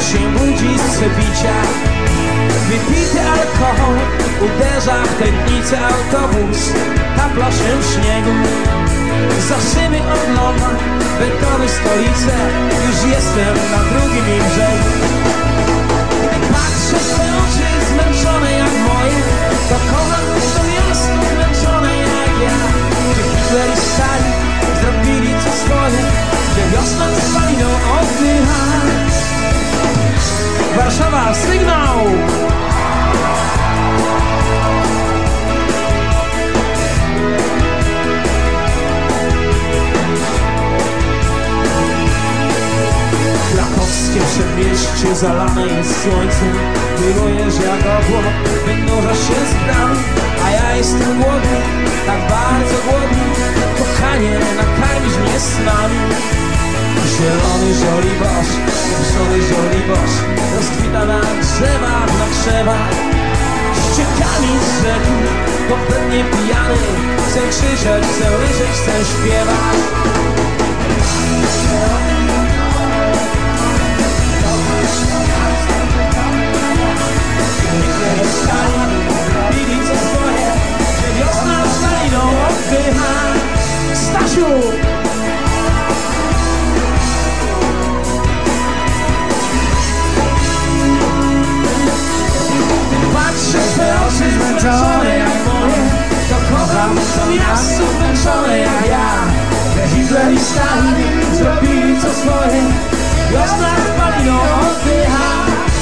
się budzi z przepicia. Wypity alkohol uderza w tętnicę, autobus tapla się w śniegu. Za szyby oglądam betony stolice, już jestem na drugim jej brzegu. Patrzę w te oczy zmęczone jak moje, to kocham to miasto zmęczone jak ja. Gdzie Hitler i Stalin zrobili co swoje, gdzie wiosna spaliną oddycha. Warszawa, sygnał! Krakowskie przedmieście zalane jest słońcem. Milujesz jak obłok, wynurzasz się z bramy, a ja jestem głodny, tak bardzo głodny. Kochanie, nakarmisz mnie snami. Zielony żoliborz, zielony żoliborz rozkwita na krzewach. Ściekami z rzeki, kompletnie pijany. Chcę krzyczeć, chcę ryżeć, chcę śpiewać. Bili co swoje, że wiosna staliną oddycha. Stasiu! Patrzę w te oczy zmęczone jak moje, to kocham to miasto zmęczone jak ja. Hitler i Stalin zrobili co swoje, wiosna spaliną oddycha.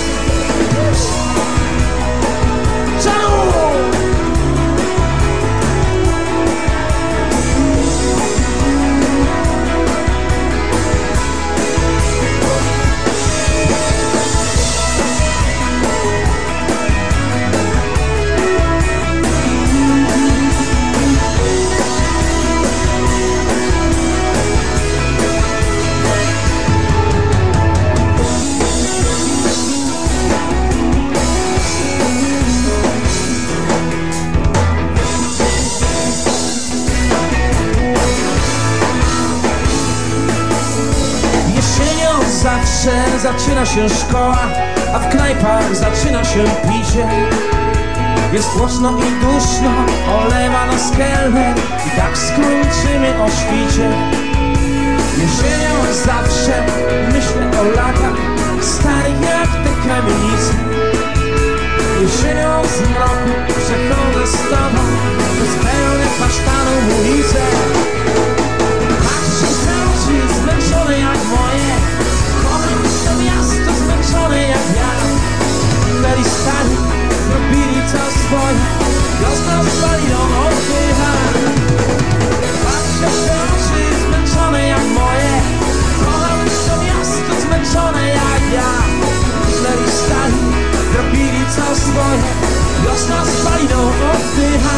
Zawsze zaczyna się szkoła, a w knajpach zaczyna się picie. Jest głośno i duszno, olewa nas kelner i tak skończymy o świcie. Jesienią zawsze myślę o latach starych jak te kamienice. Jesienią z mroku przechodzę z tobą przez pełne kasztanów ulice. Patrzę w te oczy zmęczone jak moje, to miasto zmęczone jak ja. Hitler i Stalin zrobili co swoje, wiosna spaliną oddycha. Patrzę w te oczy zmęczone jak moje, kocham to miasto zmęczone jak ja. Hitler i Stalin zrobili co swoje, wiosna spaliną oddycha.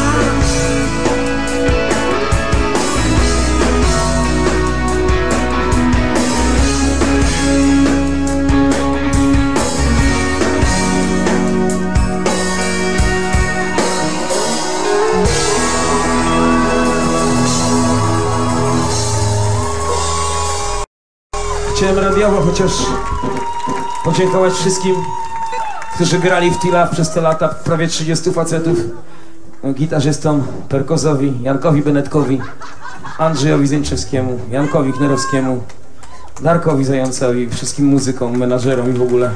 Chciałem radiowo chociaż podziękować wszystkim, którzy grali w Tila przez te lata, prawie 30 facetów, gitarzystom, perkozowi, Jankowi Benetkowi, Andrzejowi Zieńczewskiemu, Jankowi Knerowskiemu, Darkowi Zającowi, wszystkim muzykom, menażerom i w ogóle.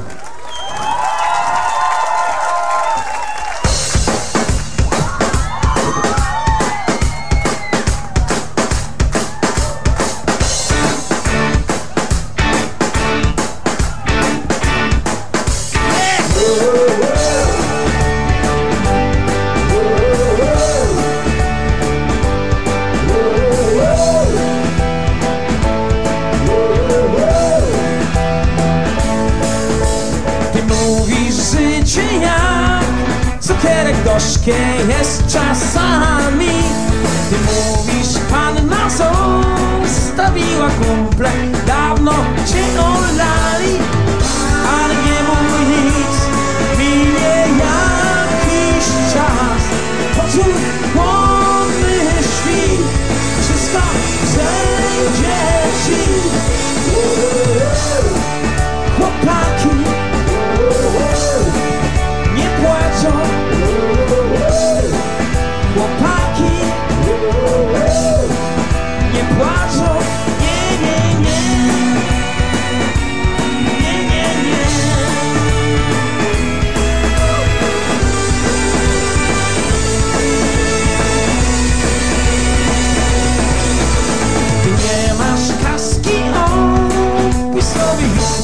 Gorzkie jest czasami. Ty mówisz, panna zostawiła kumple, dawno cię olali, ale nie mów nic, minie jakiś czas. Poczuj chłodny świt, wszystko zejdzie ci. Chłopaki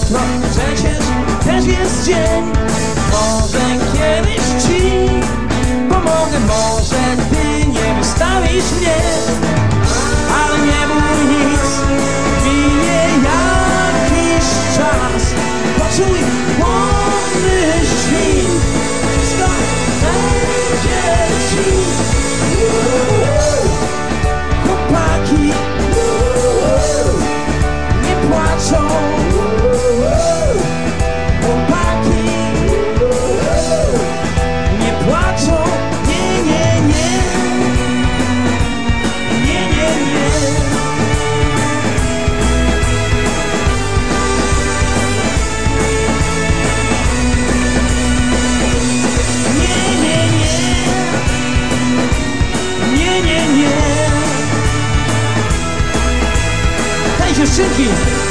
jutro przecież też jest dzień. Może kiedyś ci pomogę, może ty nie wystawisz mnie, ale nie bój nic, minie jakiś czas. Poczuj chłodny świt, wszystko będzie ci. Chłopaki nie płaczą, chłopaki nie płaczą, nie, nie, nie, nie, nie, nie. Nie, nie, nie, nie, nie, nie. Hej, dziewczynki!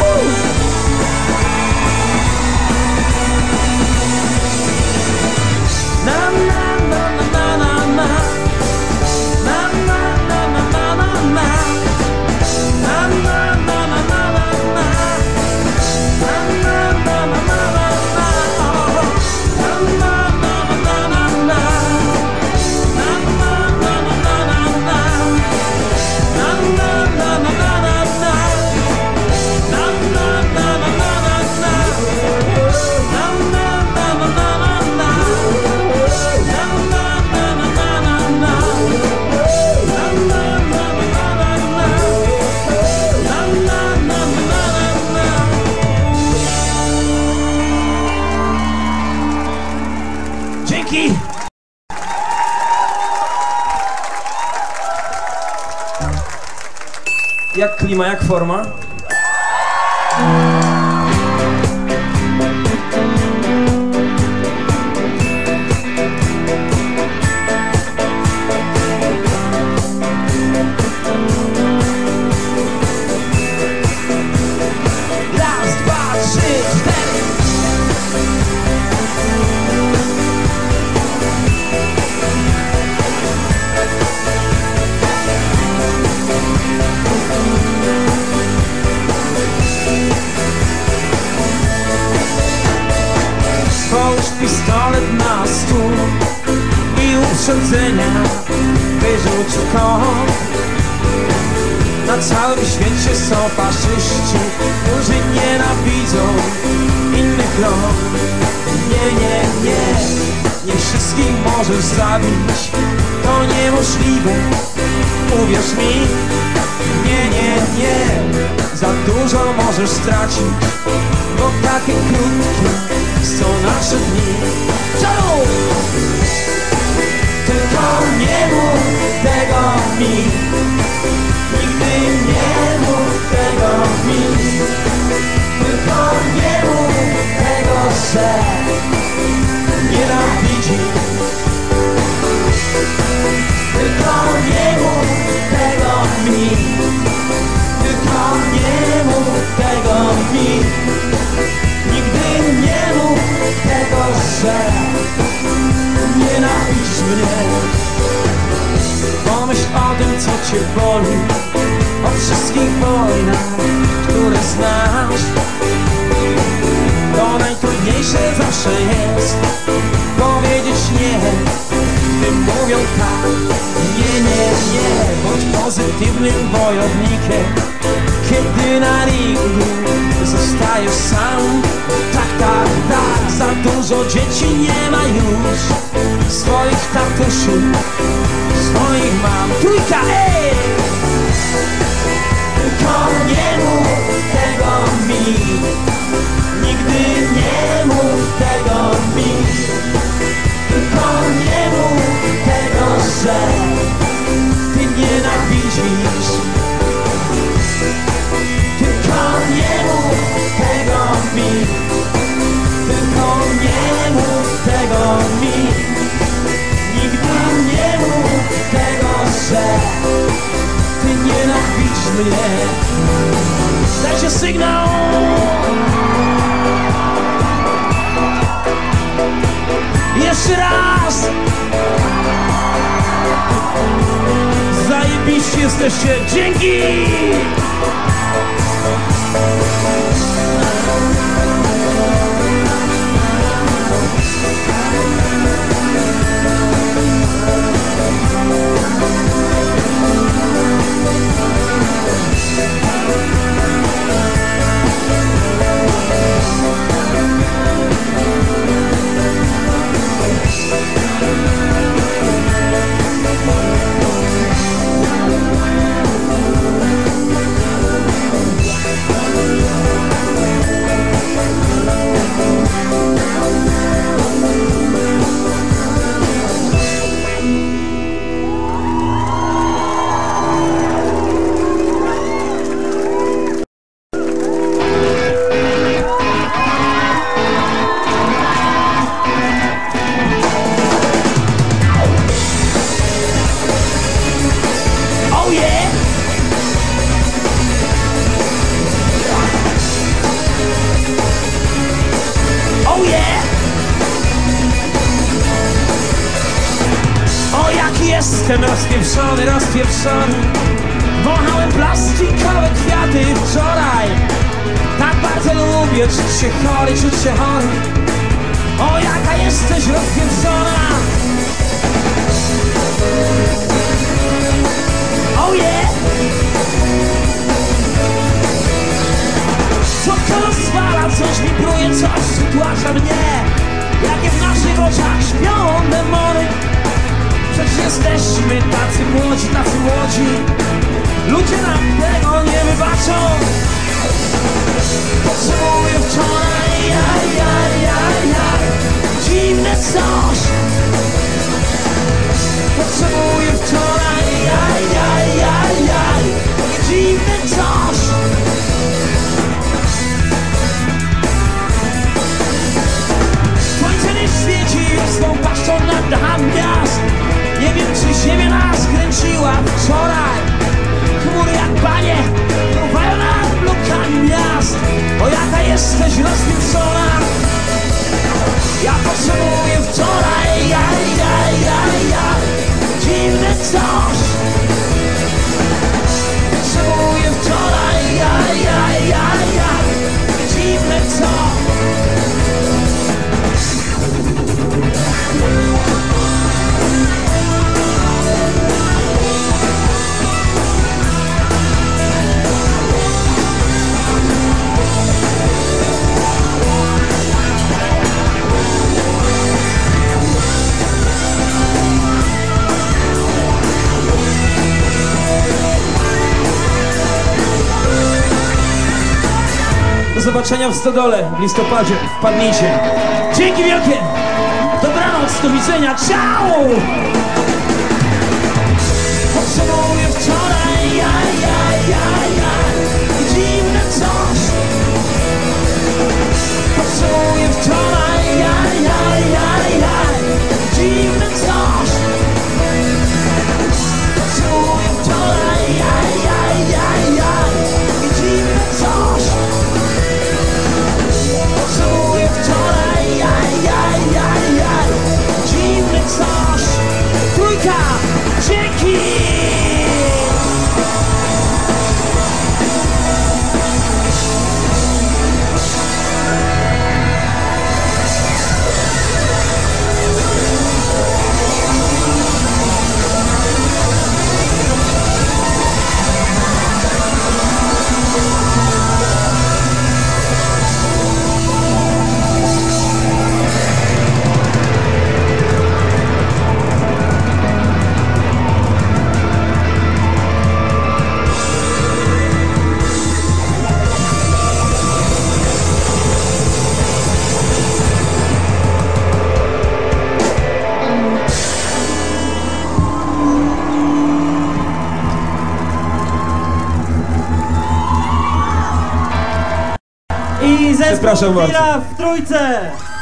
Na na na na na na na na na na na na na na na na na Dzięki! Jak klima, jak forma? Raz, dwa, trzy, cztery. Połóż pistolet na stół i uprzedzenia wyrzuć w kąt. Na całym świecie są faszyści, którzy nienawidzą innych rąk. Nie, nie, nie, nie wszystkich możesz zabić, to niemożliwe, uwierz mi. Nie, nie, nie, za dużo możesz stracić, bo takie krótkie są nasze dni. Czemu? Tylko nie mów tego mi, nigdy nie mów tego mi. Tylko nie mów tego, że nienawidzisz. Tylko nie mów tego mi, tylko nie mów tego mi. Nigdy nie mów tego, że nienawidzisz mnie. Pomyśl o tym, co cię boli, o wszystkich wojnach, które znasz. To najtrudniejsze zawsze jest powiedzieć nie, gdy mówią tak. Nie, nie, nie, bądź pozytywnym wojownikiem, kiedy na ringu zostajesz sam. Tak, tak, tak, za dużo dzieci nie ma już swoich tatusiów, swoich mam. Trójka, ej! Tylko nie mów tego mi, nigdy nie mów tego mi. Tylko nie mów tego, że ty nienawidzisz. Tylko nie mów tego mi, tylko nie mów tego mi. Nigdy nie mów tego, że ty nienawidzisz mnie. Dajcie sygnał! Jeszcze raz! Zajebiście jesteście! Dzięki! Jestem rozpieprzony. Wąchałem plastikowe kwiaty wczoraj. Tak bardzo lubię czuć się chory. O, jaka jesteś rozpieprzona. Oh yeah. Co to rozwala, coś wibruje, coś wytłacza mnie. Jakie w naszych oczach śpią demony. Przecież jesteśmy tacy młodzi. Ludzie nam tego nie wybaczą. Potrzebuję wczoraj, dziwne coś. Potrzebuję wczoraj, dziwne coś. Słońce nie świeci już z tą paszczą nad dachami miast. Nie wiem, czy ziemia nas kręciła wczoraj. Chmury jak panie próbają nad blokami miast. O, jaka jesteś rozpieprzona. Ja potrzebuję wczoraj, dziwne coś. Potrzebuję wczoraj, dziwne coś. Do zobaczenia w Stodole w listopadzie. Wpadnijcie. Dzięki wielkie. Dobranoc, do widzenia. Ciao! Potrzebuję wczoraj, dziwne coś. Potrzebuję wczoraj, dziwne coś. Potrzebuję wczoraj, dziwne coś. Potrzebuję wczoraj, dziwne coś. Trójka, dzięki! I zespół Przepraszam bardzo. Tila w trójce.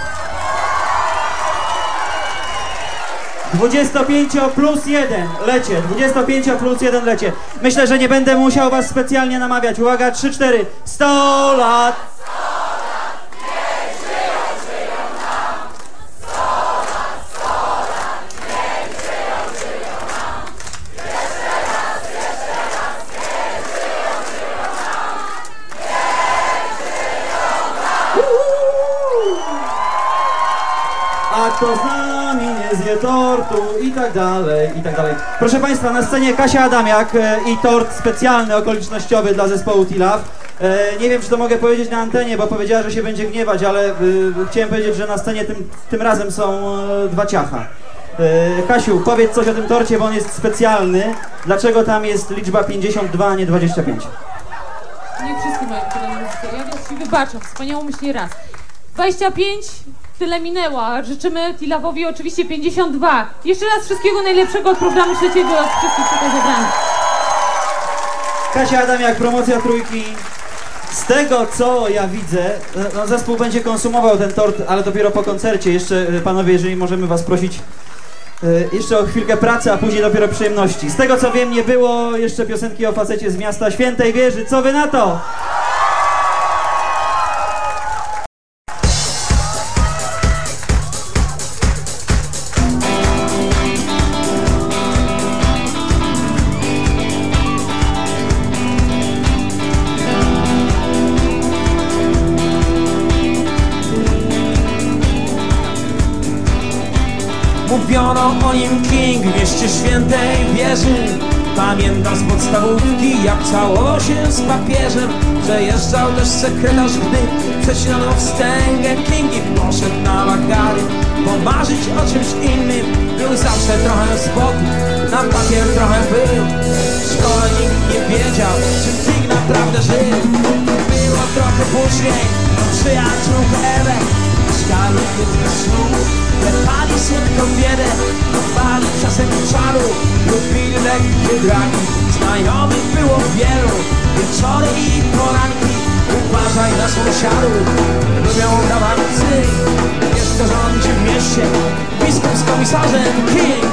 25 plus 1 lecie, 25 plus 1 lecie. Myślę, że nie będę musiał was specjalnie namawiać. Uwaga, 3-4. 100 lat. A kto z nami nie zje tortu i tak dalej, i tak dalej. Proszę Państwa, na scenie Kasia Adamiak i tort specjalny, okolicznościowy dla zespołu T-Love. Nie wiem, czy to mogę powiedzieć na antenie, bo powiedziała, że się będzie gniewać, ale chciałem powiedzieć, że na scenie tym razem są dwa ciacha. Kasiu, powiedz coś o tym torcie, bo on jest specjalny. Dlaczego tam jest liczba 52, a nie 25? Nie wszyscy mają tyle muzyki. Ja więc ci wybaczam, wspaniałą myśl raz. 25, tyle minęła. Życzymy T-Love'owi oczywiście 52. Jeszcze raz wszystkiego najlepszego od programu trzeciego, od wszystkich tutaj zebranych. Kasia Adamiak, promocja trójki. Z tego, co ja widzę, no, zespół będzie konsumował ten tort, ale dopiero po koncercie. Jeszcze, panowie, jeżeli możemy was prosić, jeszcze o chwilkę pracy, a później dopiero przyjemności. Z tego, co wiem, nie było jeszcze piosenki o facecie z miasta Świętej Wieży. Co wy na to? Mówiono o nim King w mieście świętej wieży. Pamiętam z podstawówki, jak całował się z papieżem. Przejeżdżał też sekretarz, gdy przecinano wstęgę. King i poszedł na wakary, bo marzyć o czymś innym. Był zawsze trochę z boku, na papier trochę był. W szkole nikt nie wiedział, czym King naprawdę żył. Było trochę później, przyjaciółkę Ewę mieszkali jedne ślub, lepali słodką biedę, kopali czasem czaru, lubili lekkie draki. Znajomych było wielu, wieczory i poranki. Uważaj na sąsiadów, lubią dawać psy. Wiesz, kto rządzi w mieście, biskup z komisarzem King.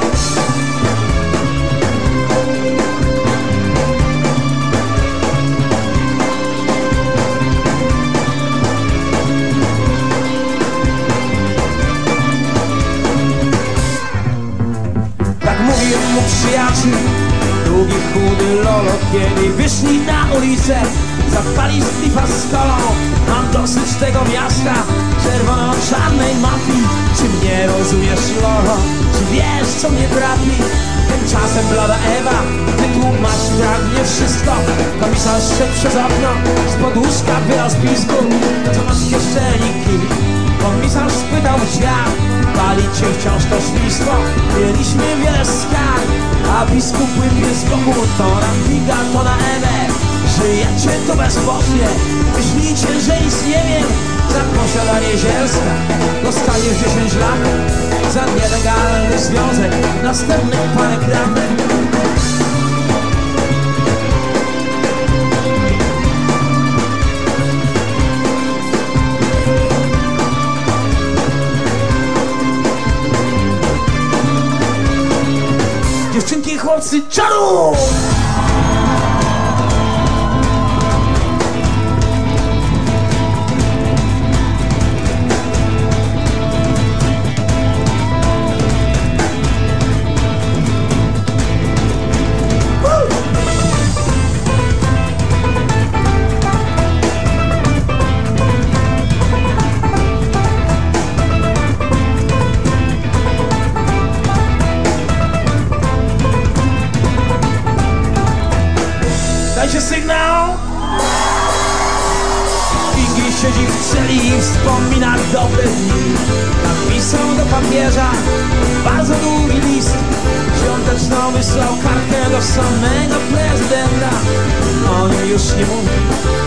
Mówił mu przyjaciół, długi, chudy lolo, kiedy wyszli na ulicę, zapali splifa z kolą. Mam dosyć tego miasta, czerwono-czarnej mafii. Czy mnie rozumiesz, lolo? Czy wiesz, co mnie trafi? Tymczasem blada Ewa wytłumacz pragnie wszystko. Komisarz szedł przez okno, spod łóżka wyraz pisku. Co masz w kieszeni, King? Komisarz spytał w drzwiach, pali cię wciąż to świństwo. Mieliśmy wiele skarg, a biskup łypie z boku. To na Kinga, to na Ewę. Żyjecie tu bezbożnie, myślicie, że nic nie wiem. Za posiadanie zielska dostaniesz 10 lat. Za nielegalny związek następnych parę kratek. Dziewczynki i chłopcy, czaru! Dajcie sygnał! Kingi siedzi w celi i wspomina dobre dni. Napisał do papieża bardzo długi list. Świąteczną wysłał kartkę do samego prezydenta. O nim już nie mówi,